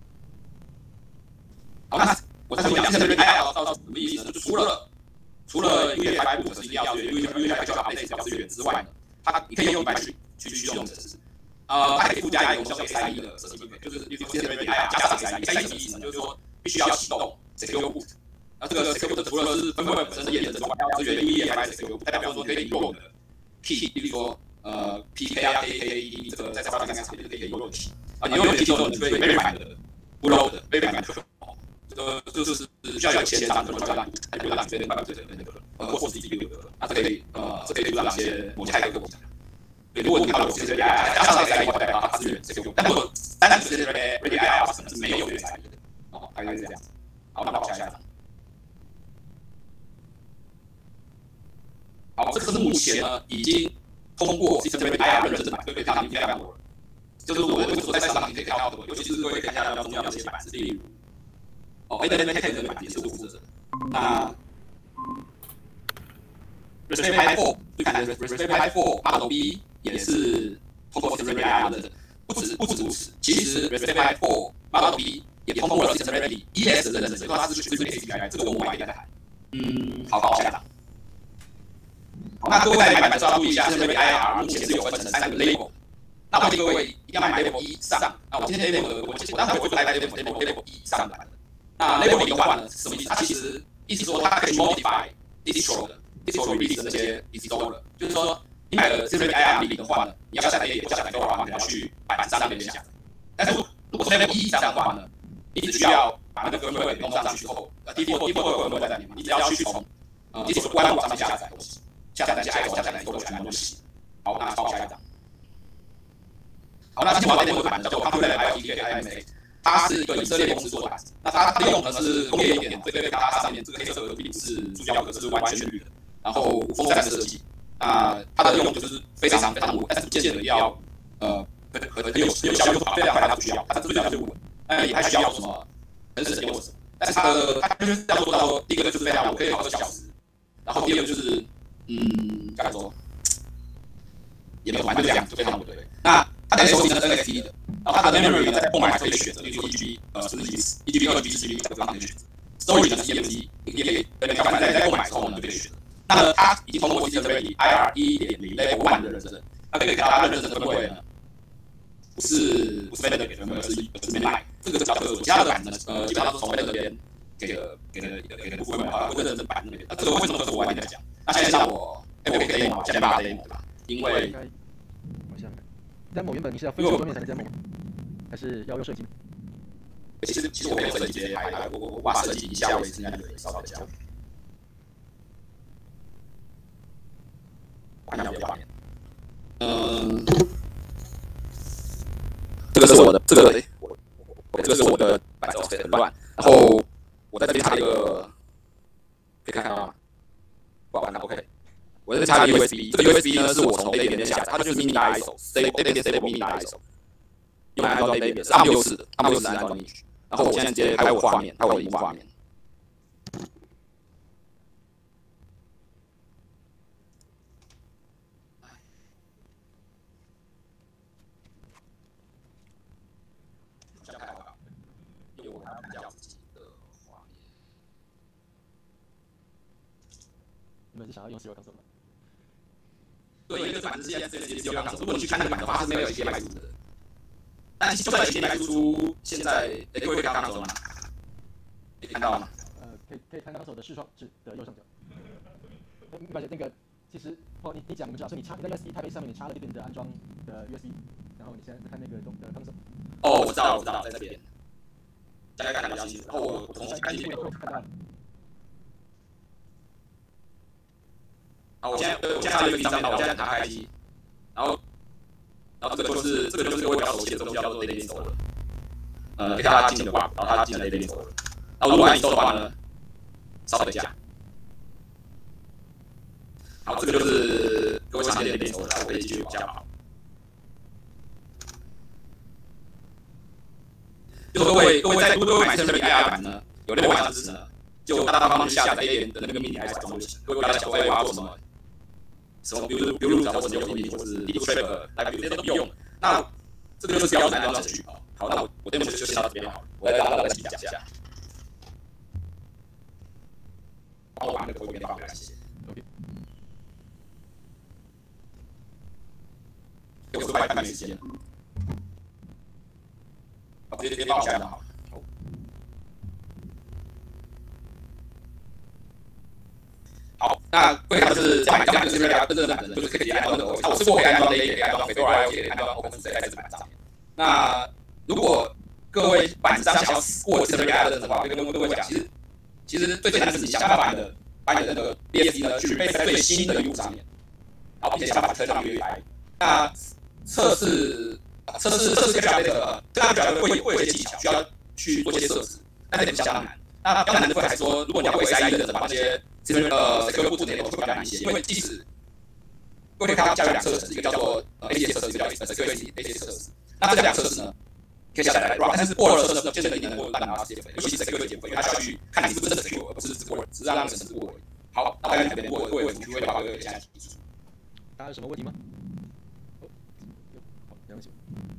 S6: 好，那我再讲一下这边 IIR 到底什么意思呢？就除了 UEFI 部分是一定要学 UEFI 就要 update 要资源之外呢，你可以用 device tree 去驱动程式。它可以附加一个叫做 SIE 的设计配备，就是 IIR 加上 SIE 什么意思呢？就是说必须要启动 secure boot。那这个 secure boot 除了是分位本身的验证之外，要支援 UEFI 的 secure boot，代表说可以用的 key， 比如说PKRKKE 这个在 Java 上面常见的可以用的 key。你用的 key 之后，你可以 verify 的 bootload 的 verify 的。这个就是需要有前场的专栏，还有让这边办法对的那个或是自己有的，那这可以让一些某些骇客攻击。对，如果你看到有些 AI 加上 AI 以后，代表它支援这个用，但如果单纯是 Ready AI 可能是没有这个差异的，哦，大概是这样子。好，那我下一张。好，这个是目前呢已经通过 System Ready AI 认证的版，对，它已经非常多了。就是我为什么说在市场上你可以看到的，尤其是各位看一下比较重要的一些版式，例如。AWS Tech 的版也是我负责的。那 Raspberry Pi 4， 最看的 Raspberry Pi 4 Model B 也是通过 System Ready IR 认证。不止如此，其实 Raspberry Pi 4 Model B 也通过了 System Ready ES 的认证，所以说它是属于 ACPI， 这个我们晚一点再谈。好，下一张。好，那各位在买版的时候要注意一下 ，System Ready IR 目前是有分成3个 label。那我建议各位一定要买 label 1以上。那我今天 label 的，我当然会做 label 1以上的版本。那 label 0的话呢，是什么意思？它其实意思说它可以 modify distro 的 distro release 的那些 distro 了，就是说你买了 System IR 0的话呢，你要下载 label 下载的话，你要去版上面下载。但是如果是 label 1以上的话呢，你只需要把那个 firmware 弄上去之后，default firmware 在里面，你只要去从distro 官网上面下载东西，下载那些 iPhone 下载那些都全部都行。好，那帮我下一张。好，那今天我这个版叫做 Popular IoT IMA。它是一个以色列公司做的版，那它用的是工业一点，这个它上面这个黑色的并不是塑胶壳，是完全绿的，然后无风扇的设计，那它的用就是非常稳，但是不见得要很有效率好，非常快它不需要，它最主要就是稳，那也还需要什么很省电或什么，但是它就是要做到说，第一个就是非常稳，可以跑2小时，然后第二个就是该怎么说，也没有完就这样，就非常稳对。那它的 SOC 是 NFT 的。然后它的 memory 呢，在购买可以选择，例如说 1GB、10GB、1GB、2GB、4GB 这个方面可以选择。Storage 呢是 eMMC， 也可以在购买之后呢就可以选择。那么它已经通过 System Ready IR 1.0 Level 1的认证，那可以看到它认证的分位呢，不是 vendor 给的分位，而是 mainline， 这个比较特殊。其他的版呢，基本上都是从 vendor 那边给的部分嘛，不是认证版那边。那这个为什么我晚点再讲？那现在让我可以 demo， 先把 demo 对吧？因为
S3: demo 原本你是要分析桌面才能 demo， 还是要用设计？
S6: 其实我可以用设计直接拍，我把设计一下，我也是那个稍稍的教。看一下我的画面。这个是我的，这个是我的摆设很乱，然后我在这边插一个，可以看到吗？不好看 ，OK。我这插一个 USB， 这个 USB 呢是我从 A 点下载，它就是 mini ISO，A 点 mini ISO， 用来安装 A 点是 ARM64 的，ARM64安装进去。然后我现在直接拍我画面，拍我的荧幕画面。因为我要看一下自己的画面。
S3: 你们是想要用 Serial Console 吗？
S6: 对，因为这个版是现在这个 Serial Console， 如果你去看那个版的话，它是没有 HDMI 输出的。但就算 HDMI 输出，现在各位可以看到吗？可以看到吗？
S3: 可以看到手的视窗的右上角。 抱歉，那个其实你讲我们知道，所以你在 USB Type A 上面你插了这边的安装的 USB， 然后你现在看那个console。
S6: 哦，我知道，在这边，大家看得比较清楚。然后我同时看进去。好，我现在在 USB 上面，我现在打开机，然后这个就是各位比较熟悉的东西，叫做 Daily Install 了。可以看它进的话，然后它进了 Daily Install 了。然后如果按 Install 的话呢，稍等一下。好，这个就是各位常见的 Daily Install 了，我可以继续往下跑。就各位买System Ready IR 版呢，有那个网站支持呢，就大方下载 A 联的那个命令来装就行。各位不要想说我要做什么，比如或者有命令，或者是 Trap 来比如这些都不用。那这个就是标准安装程序啊。好，那我demo就先到这边好了，我再让大家讲一下。帮我把那个投影片放回来，谢谢。给我快半年时间。直接帮我下就好了。好，那贵它就是买这样的 System Ready 真正版本，就是可以安装的。我试过可以安装的，也可以安装 Fedora， 也可以安装 OpenSUSE 在这版上面。那如果各位板子上想要过 System Ready 的话，我跟各位讲，其实最简单的是你想办法把你的那个 BSD 呢去配在最新的 U 上面，然后并且想办法推上 UEFI。那测试 GPU 这个 GPU 会有一些技巧，需要去做一些设置，但是也比较难。那比较难的部分还是说，如果你要会 SIE 的话，那些secure 部内容会比较难一些，因为即使各位看到加有两测试，一个叫做ACS 测试，一个叫 secure ACS 测试。那这两测试呢，可以下载来 run， 但是过了测试呢，见证你能够让它解分，尤其是 secure 解分，因为它需要去看你是不是真的 secure， 而不是只过，只是让程式过而已。好，那我在这边各位有什么会把各位现在提出？
S3: 大家有什么问题吗？没问题。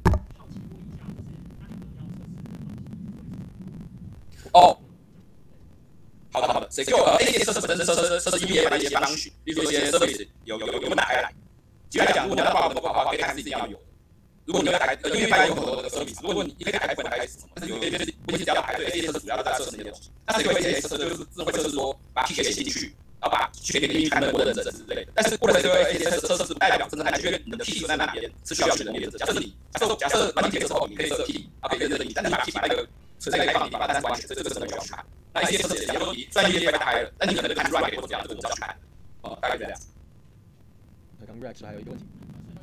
S6: 哦，好的 ，secure ACS 测试本身测试 UEFI 的一些方式，比如说一些 service 有没有打开来。举例来讲，如果你要把我们的话，可以看自己要有。如果你要打开UEFI 有很多的 service， 如果你可以打开部分打开是什么，但是有些问题只要排队 ，ACS 测试主要在测试那些东西。那secure ACS 测试就是智慧测试说把 key 写进去，然后把去给你看的认证之类的。但是过了secure ACS 测试不代表真的还因为你的 key 在哪边是需要去人验证。假设软体的时候你可以设 key， 然后可以认证你，但是你把 key 把那个存在一个地方，你把单子完全，这个真的需要去看。那一些测试也，假如说你专业 UEFI 打开了，但你可能看 write 或者这样，这个我们就要去看。大概这样。
S3: 刚 Rex 还有一个问题。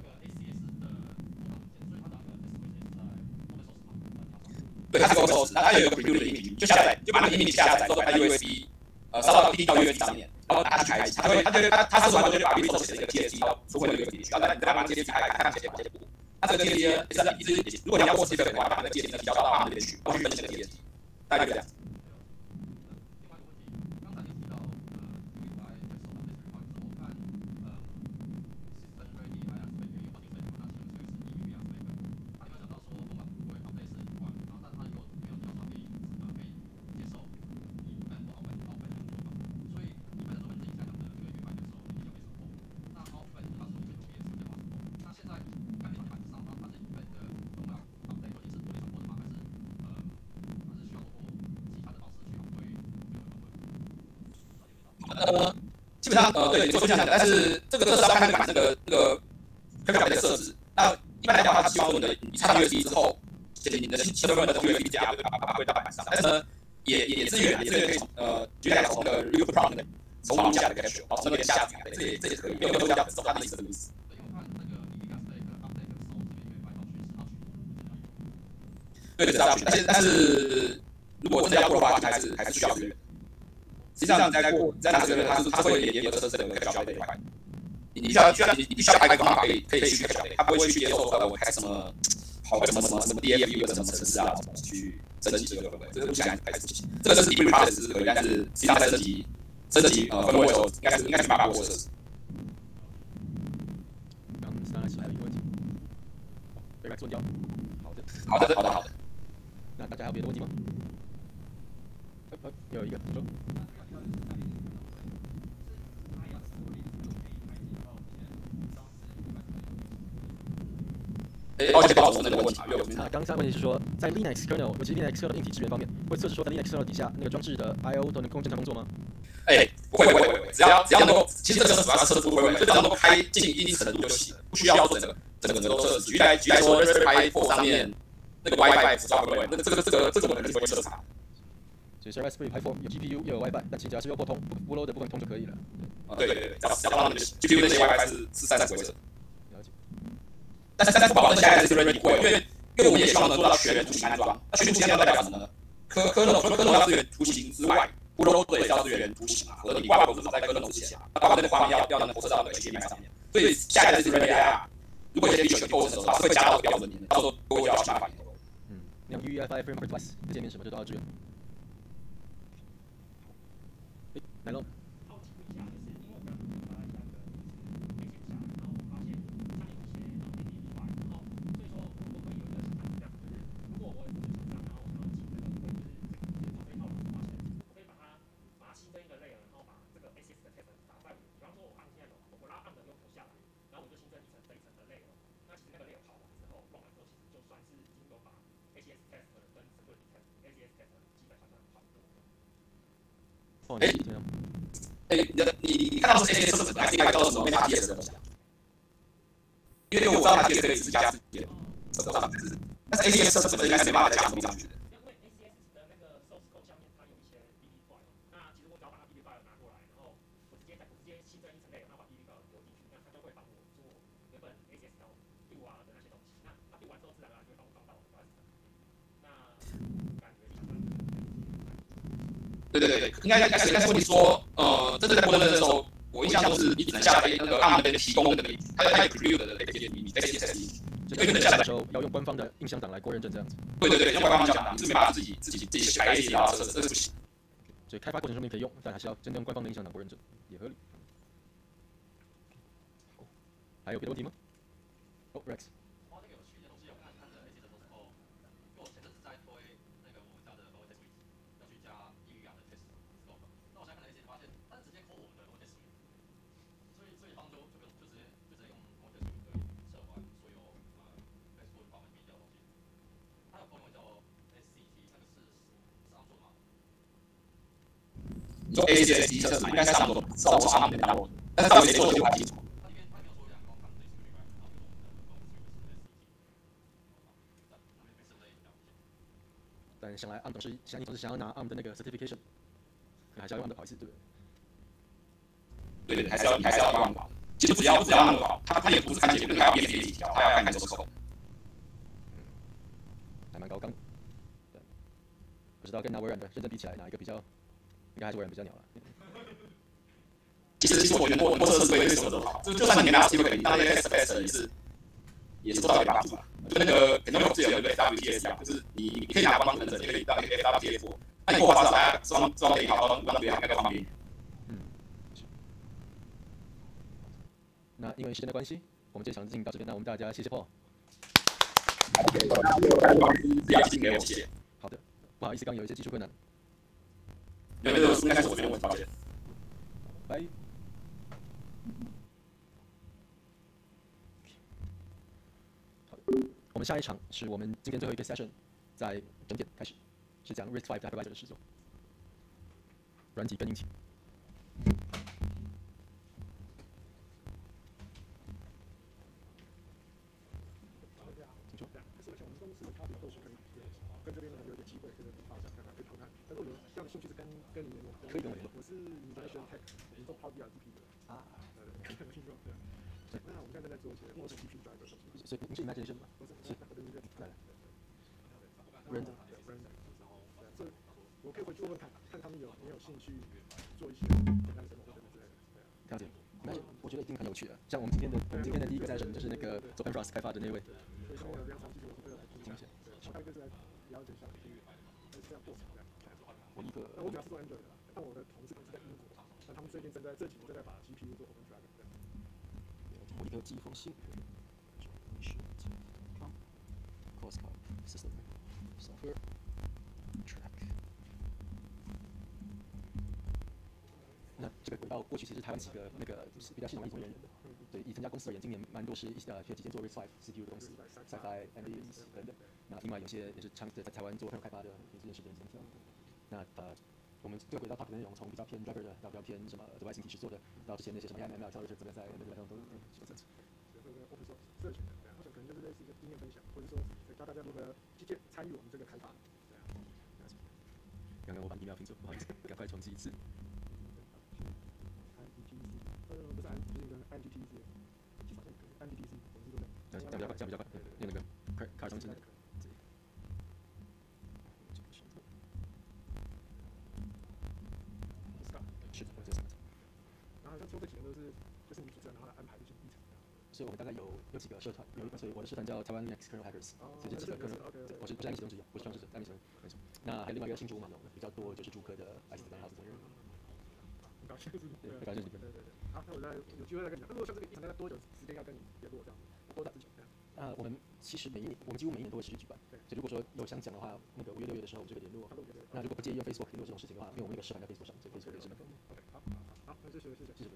S6: 对，它是 Open， 那它有一个 preview 的音频，就下载，就把那个音频下载之后，把它 USB， 烧到 PD 到 USB 上面，然后拿去开机，它试完之后就把 Windows 写的一个 TXT 到出回那个 TXT，然后再把 TXT 开看结果。那这个 TXT 如果你要过 System 的话，把那个 TXT 呢调到那边去，然后去分析那个 TXT， 大概就这样。基本上对，做这样的，但是这个是要看那个版那个配表的设置。那一般来讲，它希望你插上 USB 之后，你的新的的 USB 夹对把它归到板上，但是呢，也支援可以从举例来讲，从那个 Real Pro 那个从网下的 cache， 然后从那边下载，这也可以，没有这样子，它的意思是这个意思。对，但是如果真的要过的话，还是需要支援。实际上，在拿这个，它会严格测试这个小费这一块。你必须要开一个方法可以去小费，它不会去接受我开什么DFU 的什么程式啊，什么去升级这个，这个目前还是不行。这个是 debug process 是可以，但是实际上在升级分位的时候，应该是把握设置。
S3: 刚刚还有一个问题，对吧？做掉。
S6: 好的。
S3: 那大家还有别的问题吗？有一个，你说。
S6: 抱歉，那个问题
S3: 啊，刚才问题是说，在 Linux kernel， 尤其 Linux kernel 硬体支援方面，会测试说在 Linux kernel 底下那个装置的 I/O 都能正常工作吗？
S6: 不会。 只要能够，其实这个主要是测出规位，就只要能够开进一定程度就行了，不需要做整个都测试。举例来说 ，Raspberry Pi 4上面那个 WiFi 不抓规位，那这个我们是不会测查。
S3: 所以 Raspberry Pi 4有 GPU 又有 WiFi，但其实只要是要拨通，不漏的部分通就可以了。
S6: 对，只要让那个 GPU 那些 WiFi 是散规则。
S3: 了解。
S6: 但是不保证现在是 Ready 会，因为我们也希望能做到全图形安装。那全图形安装代表什么呢？Kernel 要支援图形之外 ，Bootloader 也是要支援图形嘛，和你挂钩至少在 Kernel 之前嘛，那挂钩那个画面要能投射到那个 HDMI 上面。所以下一代是 Ready IR， 如果一些 feature 构成的话，是会加到标准里面，到时候各位就要去麻烦你了。
S3: 那 UEFI Framework Device 的界面什么就都要支援。来喽。
S6: 你看到是 ACS 测试，还是应该知道什么 MetaTS 的东西啊？因为我知道它 TS 可以自家自己测得上，但是 ACS 测试本身应该是没办法加什么东西上去的。对，应该是问题说，真的在播的时候，我印象中是你只能下载那个 ARM 那边提供的那个，它有 preview 的那些你 ACS，
S3: 所以你下载的时候要用官方的印象档来过认证这样子。
S6: 对，用官方印象档，你是没办法自己改 ACS 然后测试，这是不行。
S3: 所以开发过程中面可以用，但还是要真正用官方的印象档过认证，也合理。还有别的问题吗？哦 ，Rex。
S6: 做 ACS 测试应该是差不多，至少我他们打过，但是到底谁做的就不太清楚。
S3: 但想来 ARM 董事想要拿 ARM 的那个 certification， 还是要用 ARM 的跑一次，对不
S6: 对？对，还是要用 ARM 跑。其实只要 ARM 跑，它也不是看结论，它要编写几条，它要看 source code。
S3: 还蛮高纲的。不知道跟拿微软的认真比起来，哪一个比较？应该还是微软比较鸟了。
S6: 其实我觉得我测试对什么都好，就算你没拿到机会可以，当那些 test 也是做到一点帮助吧。就那个肯定有自己的对 WTS 一样，就是你可以拿官方认证，也可以让 WTS 做。那你过话至少大家装可以好，装对应该方便。
S3: 那因为时间的关系，我们这场进行到这边，那我们大家谢谢 Paul。好的，不好意思，刚有一些技术困难。
S6: 有的书应该是我这边问题，抱歉。
S3: 拜。好的，我们下一场是我们今天最后一个 session， 在整点开始，是讲 RISC-V hypervisor 的实作，软体跟硬体。可以跟我联络。
S2: 我是你在选 Tech， 你做 Power BI GP 的啊，可能听说对。那我们现在在做一些默式 GP 转的东西。
S3: 所以您是 Imagination 吗？是。Brandon。这我可以回去问问看，看他们有没有兴趣做一些简单的 demo 或者之类的。了解。那我觉得一定很有趣的。像我们今天的第一个session就是那个做 OpenROS 开发的那位。
S2: 所以说我比较长期我是听一下，大概就是来了解一下这样过程这样。
S3: 我立刻。
S2: 我主要是做 Android 的，但我的同事可能是在英国，那他们最近这几年正在把 GPU 做 OpenDrive 这样。
S3: 我立刻寄一封信。Crosscut System Software Track。那这个轨道过去其实台湾几个那个比较系统一从业人员的，对，以这家公司而言，今年蛮多是学几间做 RISC-V CPU 的公司 ，SiFi、NVIDIA 等等。那另外有些也是在台湾做开发的，也是认识的人今天。那我们这个轨道 talk 的内容从比较偏 driver 的到比较偏什么的外形体式做的，到之前那些什么 AML 交流是怎么在那个上都说这。open source 社群的，对啊，或者可能就是类似一个经验分享，或者说教大家如何积极参与我们这个开发，对啊。刚刚我把 email 拼错，不好意思，赶快重启一次。不是 就是一个 IMGT 是，其实好像可以 IMGT 是我们是这样比较快，用那个卡尔上面。是的，这三个字。然后像抽这几个都是，就是你主持人然后来安排一些议程。所以我们大概有几个社团，所以我的社团叫台湾 Linux Kernel Hackers，所以这几个 kernel，我是代理其中之一，我是创始者，代理其中没错。那还有另外一个新竹马龙的，比较多就是竹科的 IC 的号子同仁。很高兴，对，很高兴。对。好，那我再有机会再跟你讲。如果像这个议程，大概多久时间要跟你联络这样子？多大之前？我们其实我们几乎每一年都会持续举办。对。所以如果说有想讲的话，那个5月6月的时候我们就会联络。那如果不介意用 Facebook 联络这种事情的话，因为我们那个社团在 Facebook 上，所以 Facebook 也是蛮方便。OK， 好，那谢谢。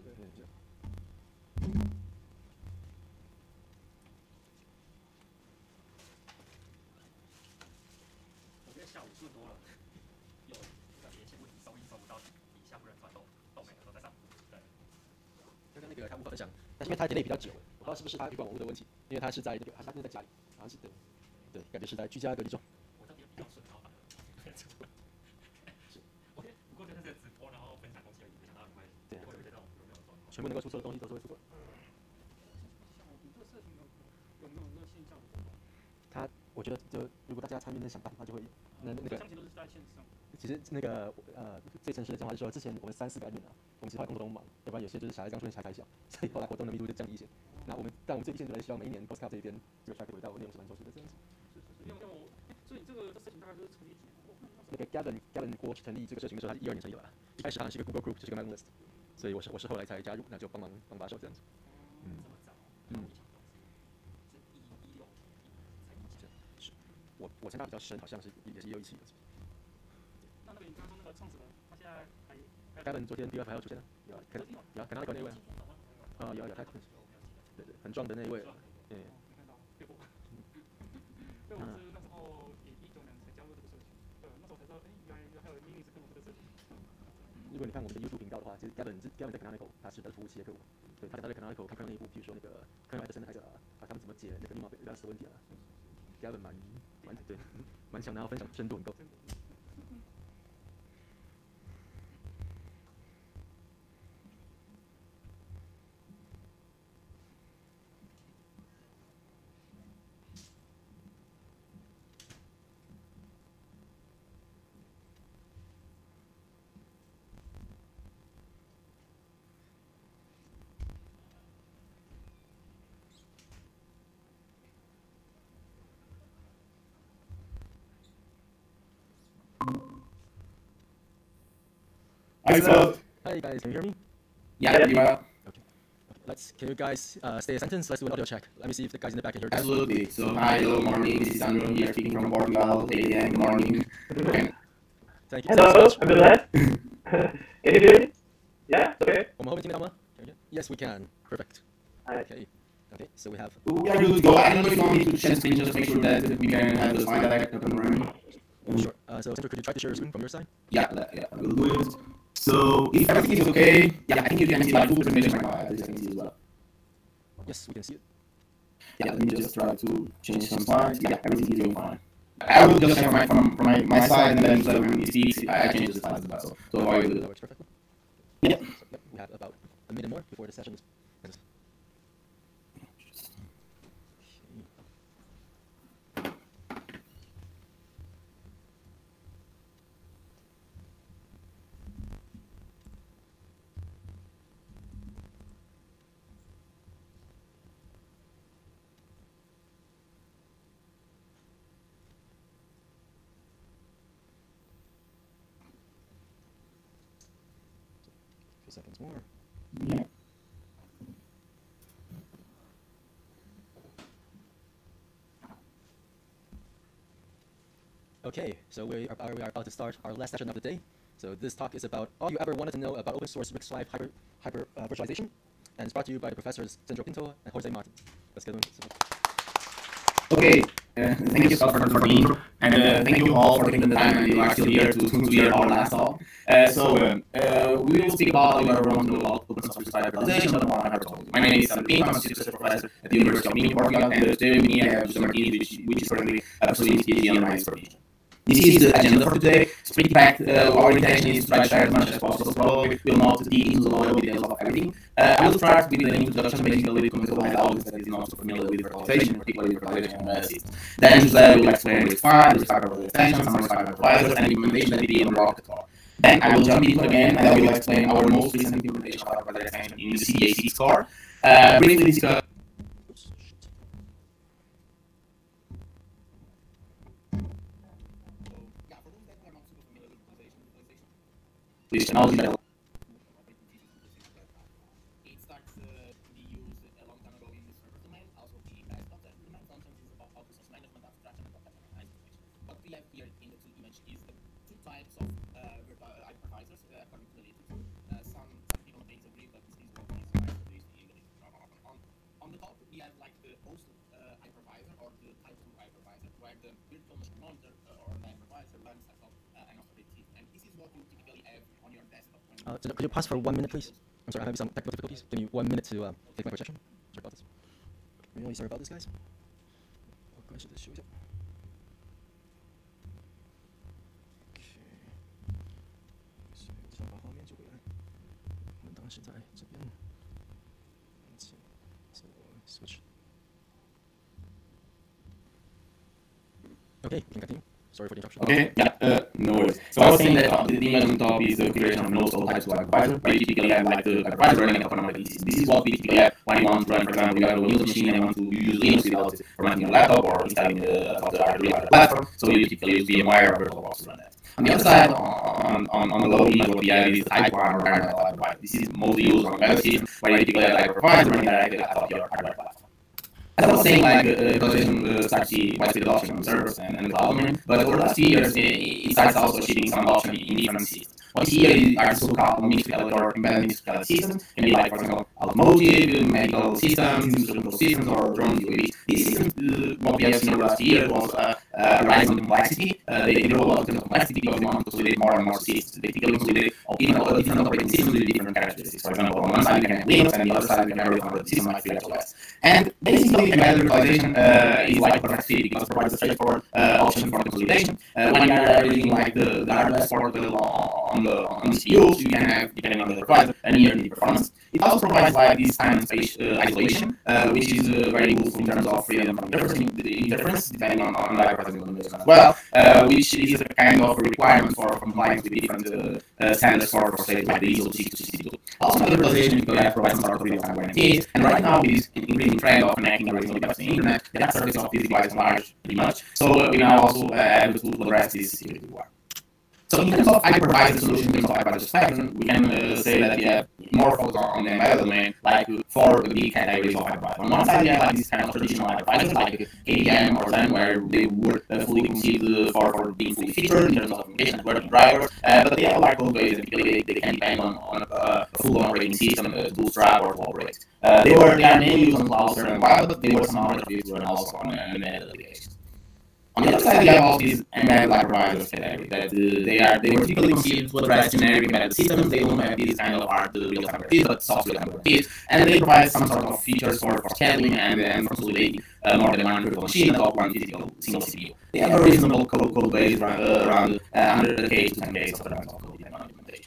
S7: 下午数多了，有个别些问题收不到，以下不能传都没了，都在上。对。
S3: 刚刚那个他无法分享，但是因为他 delay 比较久，我不知道是不是他语管网络的问题，因为他是在那个，他那在家里，好像是对，感觉是在居家隔离中。
S7: 我这边比较顺畅，是。不过就是这个直播，然后分享东西而已，没想到你会有这种有没有状况？
S3: 全部能够出错的东西都是会出错。
S7: 像你这个社群有没有那个现象？
S3: 我觉得就如果大家参与那想办法，就会那个。
S7: 相信都是在线上。
S3: 其实那个最诚实的讲话是说，之前我们3-4个admin啊，我们其实后来工作都忙，要不然有些就是小孩刚出生才开小，所以后来活动的密度就降低一些。但我们最低限度来希望每一年 Postcard 这一边这个 track 轨道内容是蛮周全的这样子。
S7: 所以这个社群大概就是成立几年？
S3: 那个 Gavin 郭成立这个社群的时候，他是12年成立的吧？一开始好像是一个 Google Group， 就是一个 mailing list， 所以我是后来才加入，那就帮把手这样子。我参加比较深，好像是也是161的。
S7: 那个你刚刚那个创始人，他现在还
S3: Gavin 昨天第2排要出现了，有看到那个那位啊，有他，对，很壮的那一位，对。
S7: 对，我是那时候也19年才加入这个社群，对，那时候才知道，原来还有 Linux 跟我这个社群。
S3: 如果你看我们的 YouTube 频道的话，其实 Gavin 在 Canonical， 他是服务器的客户，对，他在 Canonical 看 kernel 那一步，比如说那个 kernel Anderson 的那个他们怎么解那个密码表示的问题啊 ，Gavin 蛮强，然后分享深度很够。
S6: Hi,
S3: guys, can you hear me?
S6: Yeah, you are.
S3: Okay. Can you guys stay a sentence? Let's do an audio check. Let me see if the guys in the back can hear me.
S6: Absolutely. So, hi, hello, morning. This is Andrew here speaking from Portugal. 8 a.m. Good morning. Okay.
S3: Thank you.
S8: Hello, I'm glad. Can you hear me? Yeah, okay.
S3: Yes, we can. Perfect.
S8: Alright.
S3: Okay, so we have.
S6: We are good to go. I don't know if you want me to share screen, just make sure that we can have the slide deck up and running.
S3: Sure. So, Sandra, could you try to share your screen from your side?
S6: Yeah, we'll do it. So, if everything is okay, yeah, I think you can see my full presentation right now. At least I can see as well.
S3: Yes, we can see it.
S6: Yeah, let me just try to change some parts. Yeah, everything is doing fine. I will just share from my side, and then so when it speaks, I change the slides as well. So are you good?
S3: That works perfectly.
S6: Yeah.
S3: So, we have about a minute more before the session is finished. Seconds more.
S6: Yeah.
S3: Okay, so we are about to start our last session of the day. So this talk is about all you ever wanted to know about open source RISC-V hyper virtualization, and it's brought to you by the professors Sandro Pinto and Jose Martin. Let's get on.
S6: Okay, Thank you, Scott, for the intro, and thank you all for taking the time and you are still here to hear our last talk. We will speak about our own about open source virtualization, but more I told you. My name is Sandrine, I'm a associate professor at the University of Minho, Portugal, and today with me I have José Martins, which is currently pursuing his PhD on my dissertation. This is the agenda for today. It's pretty packed. Our intention is to try to share as much as possible, so probably we'll not dig into the lower details of everything. I will start with an introduction, basically conceptualize all this that is not so familiar with virtualization, particularly virtualization and systems. Then José will explain the file, the cyber extensions, some cyber providers, and implementation that we on Rocket core. Then I will jump into again, and I will explain our most recent implementation of hypervisor extension in the CDA6 core. Briefly discuss. This technology that it starts to be used a long time ago in the server domain, also the desktop domain functions is about resource management, abstraction, and protection. What we have here in the two image is the two types of hypervisors according to the literature. Some people may disagree, but this is what is on the top we have like the host hypervisor or the type 2 hypervisor, where the virtual machine monitor or the hypervisor runs atop an operating, and this is what you typically have on your desktop.
S3: So could you pause for 1 minute, please? I'm sorry, I'm having some technical difficulties. Give me 1 minute to take my projection. Sorry about this. I'm really sorry about this, guys.关系的修一下。所以这样把画面就回来。我们当时在这边，自我 switch。Okay, you can continue. Sorry for the interruption.
S6: Okay, yeah, no worries. So I was saying that the image on top is the creation of nodes or types of hypervisor, where you typically have like the hypervisor running upon a PC. This is what we typically have when you want to run, for example, you have a Windows machine and want to use Linux without running your laptop or installing the hardware platform, so you typically use VMware or VirtualBox to run that. On the other side, on the low image, what we have is type 1 or kernel hypervisor. This is mostly used on embedded systems, where you typically have hypervisor running directly atop your hardware platform. As I was saying, like, virtualization starts to see widespread adoption on servers and the cloud domain, but over the last few years, it starts also achieving some adoption in different systems. What here are so-called mixed reality or embedded mixed reality systems, can be like, for example, automotive, medical systems, industrial systems, or drone UAVs. These systems, what we have seen over the last year was a rise in complexity. They grow a lot in complexity because they want to consolidate more and more systems. They typically consolidate even different operating systems with different characteristics. For example, on one side you can have Linux, and on the other side you can have a different system like FreeRTOS. And basically, embedded virtualization is like perfect fit because it provides a straightforward option for consolidation. When you are reading like the hardware portal on the CPUs, you can have, depending on the hypervisor, a near-infinite performance. It also provides like this time and space isolation, which is very useful in terms of freedom from interference, depending on the hypervisor implementation as well, which is a kind of requirement for compliance with different standards for say like the ISO 66262. Also, virtualization provides some sort of real-time guarantees, and right now with this increasing trend of connecting everything to the internet, the attack surface of this device is large pretty much. So we now also have the tools to address this security requirement. So in terms of hypervisor solution, in terms of hypervisor spectrum, we can say that we have more focus on the embedded domain, like 4 big categories of hypervisor. On one side, we have like this kind of traditional hypervisors, like KVM or Zen, where they were fully conceived for being fully featured in terms of communication, networking drivers, but they have like code base, and they can depend on a full operating system, Bootstrap or to operate. They are mainly used on cloud server and web, but they were some other things run also on embedded applications. On the other side, we have all these embedded hypervisors category that they were typically conceived to address generic embedded systems. They don't have these kind of hard real-time guarantees, but soft real-time guarantees, and they provide some sort of features for scheduling and consolidating more than one virtual machine atop one physical single CPU. They have a reasonable code base around 100K to 10K of code depending on implementation.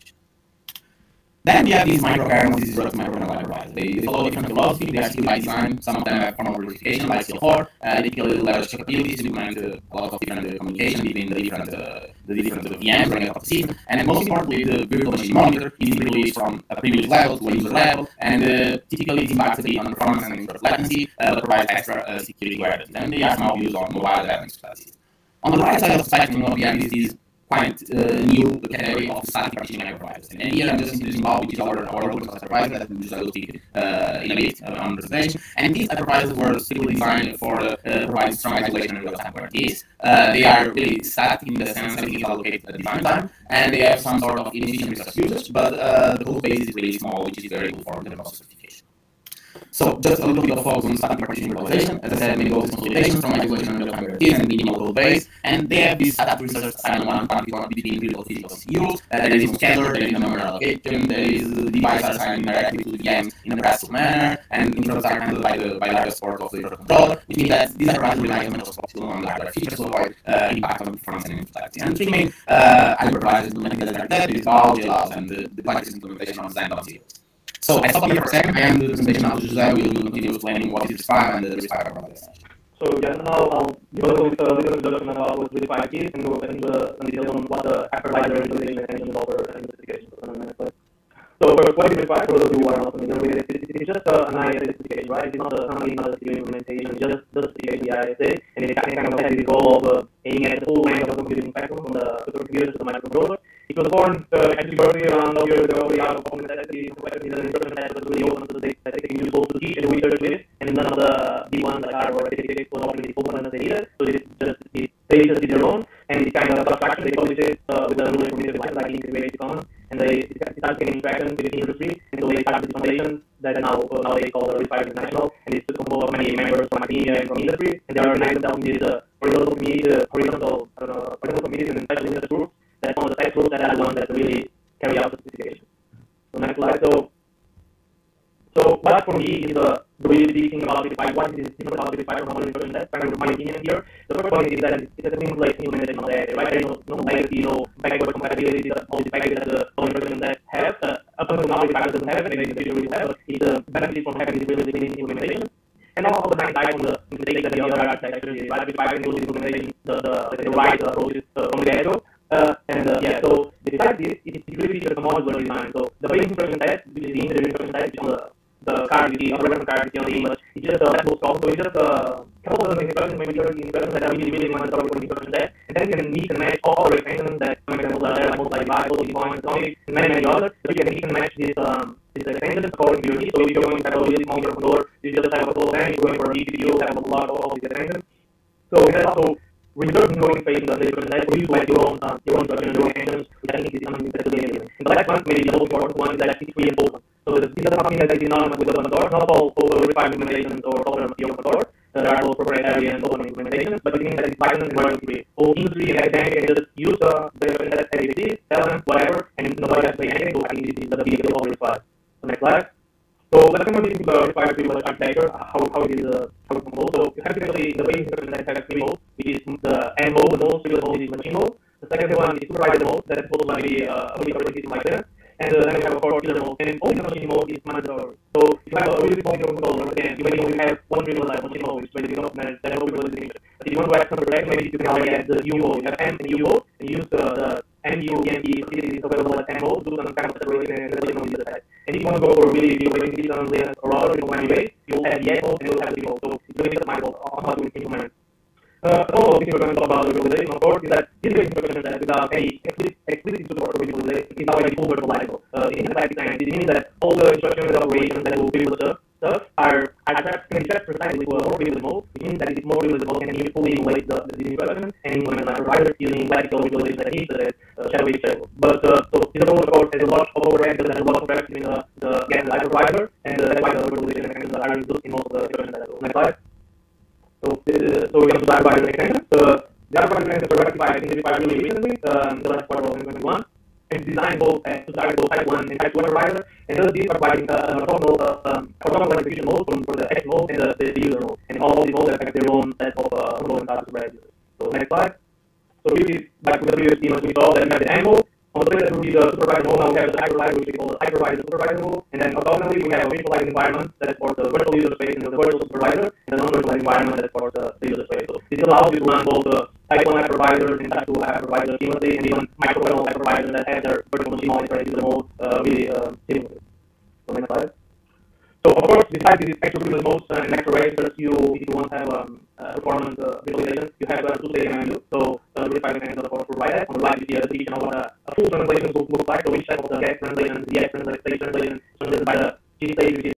S6: Then we have these microkernels, this is rough microkernel hypervisors. They follow different philosophy, they are still by design. Some of them have formal verification like CL4. They typically leverage capabilities to implement a lot of different communication between the different VMs running up the system. And most importantly, the virtual machine monitor is released from a privilege level to a user level, and typically it impacts a bit on performance and sort of latency, but provides extra security guarantee. And they are now used on mobile devices. On the right side of the spectrum, what we have is these quite new category of static partitioning hypervisors. And here I'm just introducing Bob, which is our open source hypervisor that we just will take in a bit on the presentation. And these hypervisors were strictly designed for providing strong isolation and real-time guarantees. They are really static in the sense that everything is allocated at design time, and they have some sort of inefficient resource usage, but the code base is really small, which is very good for the certification. So just a little bit of focus on static partition virtualization. As I said, many goals consolidation from isolation and real-time declarative and minimal code base, and they have this adaptive research assignment between real physical CPUs. There is scatter, there is memory allocation, there is device assigned directly to the VMs in a graceful manner, and interrupts are handled by the larger support of the controller, which means that these approaches rely as much as possible on hardware features to avoid impact on performance and inflexibility. And three main hypervisors implementing that like that is all JLAWs and the device implementation on Zen materials. So I stop here for a second, and the presentation of Jose will continue explaining what is RISC-V and the RISC-V hypervisor.
S8: So just now I'll give a little introduction about what RISC-V is and go into some details on what the hypervisor implementation mechanism is over and specifications. So first, what is RISC-V? For those who are not familiar with it, it's just an ISA specification, right? It's not a summary, not a CPU implementation, it's just the specification, the ISA, and it kind of has this role of aiming at the full range of the computing spectrum from the supercomputer to the microcontroller. It was born actually roughly around 12 years ago, out of common necessity, complexity, and instruction that was really open to that they can use both to teach and research with, and none of the big ones like R or x86 was offering the open as they needed, so they just did their own, and this kind of abstraction, they published it with a really informative device like Integrated Commons, and they started getting traction with the industry, and so they started this foundation that nowadays called the RISC-V International, and it's composed of many members from academia and from industry, and they are organized themselves into this horizontal committees and special interest groups. That's one of the types groups that are the ones that really carry out the specification. So next slide. So what for me is the really big thing about RISC-V. What is different about RISC-V from other instructions? That's kind of my opinion here. The first point is that it's a clean place implementation of the ISA, right? There is no legacy, no backward compatibility, all these packages that the other instructions that have. Up until now, RISC-V doesn't have, and maybe in the future will have, but it's a benefit from having this really clean implementation. And also the downside from the mistakes that the other architecture is, right? RISC-V can do this implementation, the right approaches from the get-go. So besides this, it really features a modular design. So the base instruction set, which is the integer instruction set, which is on the card you see, on the reference card you see on the image, it's just a flexible scope. So it's just a couple of instructions, maybe 30 instructions that are really mandatory for the instruction set. And then you can mix and match all the extensions that some examples are there, like multiply, divide, multiply, points, and many others. So you can mix and match this extensions according to your needs. So if you're going to have a really small microcontroller, you just have a full thing. If you're going for a GPU, have a lot of all these extensions. So it has also reserve going space in the instruction set for you to have your own instruction and your own extensions, which I think is something that's really amazing. And the last one, maybe the most important one, is that it's free and open. So this is something that is not with open source, not all RISC-V implementations or software must be open source. There are also proprietary and open implementations, but it means that it's licensed and royalty free. All industry and academic can just use the instruction set as it is, sell them, whatever, and nobody has to pay anything. So I think this is the big deal of RISC-V. So next slide. So let's come into the RISC-V privilege architecture, how it is composed. So you have typically the basic instruction that has three modes, which is the N mode, the most privileged mode is machine mode. The second one is supervisor mode, that is supposed to be a really operating system like this. And then we have a core killer mode, and only the machine mode is mandatory. So if you have a really small microcontroller, then you may only have one privilege like machine mode, which basically not manage that no privilege is. But if you want to add some protection, maybe you can already add the U mode. You have M and U mode, and use the MU, EMP facilities available at N mode, do some kind of separation and regulation on the other side. And if you want to go for really big operating system, Linux or other, you know, when you base, you'll have the X mode and you'll have the Z mode. So it's really customizable on how to implement. Also, this we're going to talk about the virtualization, of course, is that this basic instruction set without any explicit support for virtualization is already full virtualizable. In fact, this means that all the instructions and operations that will privilege stuff can be tracked precisely to a more privileged mode, which means that this more privileged mode can fully emulate the instruction and implement the hypervisor using classical virtualization techniques such as shadow-based shell. But so this approach, of course, has a lot of overhead because there's a lot of traffic between the hypervisor, and that's why the virtualization mechanisms are used in most of the instructions that I do. Next slide. So we're going to talk about the extensions. The hypervisor extensions were rectified in RISC-V really recently, the last quarter of 2021. It's designed both to target both type 1 and type 2 hypervisor, and does this by providing an orthogonal execution mode for the X mode and the user mode. And all these modes have their own set of control and tasks for users. So next slide. So this is like with the previous schema we saw that we have the N mode. On the plate that will be the supervisor mode, now we have the hypervisor, which we call the hypervisor supervisor mode. And then orthogonally, we have a virtualized environment that supports the virtual user space and the virtual supervisor, and the non-virtualized environment that supports the user space. So this allows you to run both the type 1 hypervisors and type 2 hypervisors seamlessly, and even microkernel hypervisors that have their virtual machine modified user mode really seamlessly. So next slide. So of course, besides these extra privileged modes and extra registers, if you want to have performance visualization, you have a two-stage MMU. So RISC-V can of course provide that. On the right, you see a description of what a full translation looks like. So each type of the get translation, the X translation, translated by the G stage, which is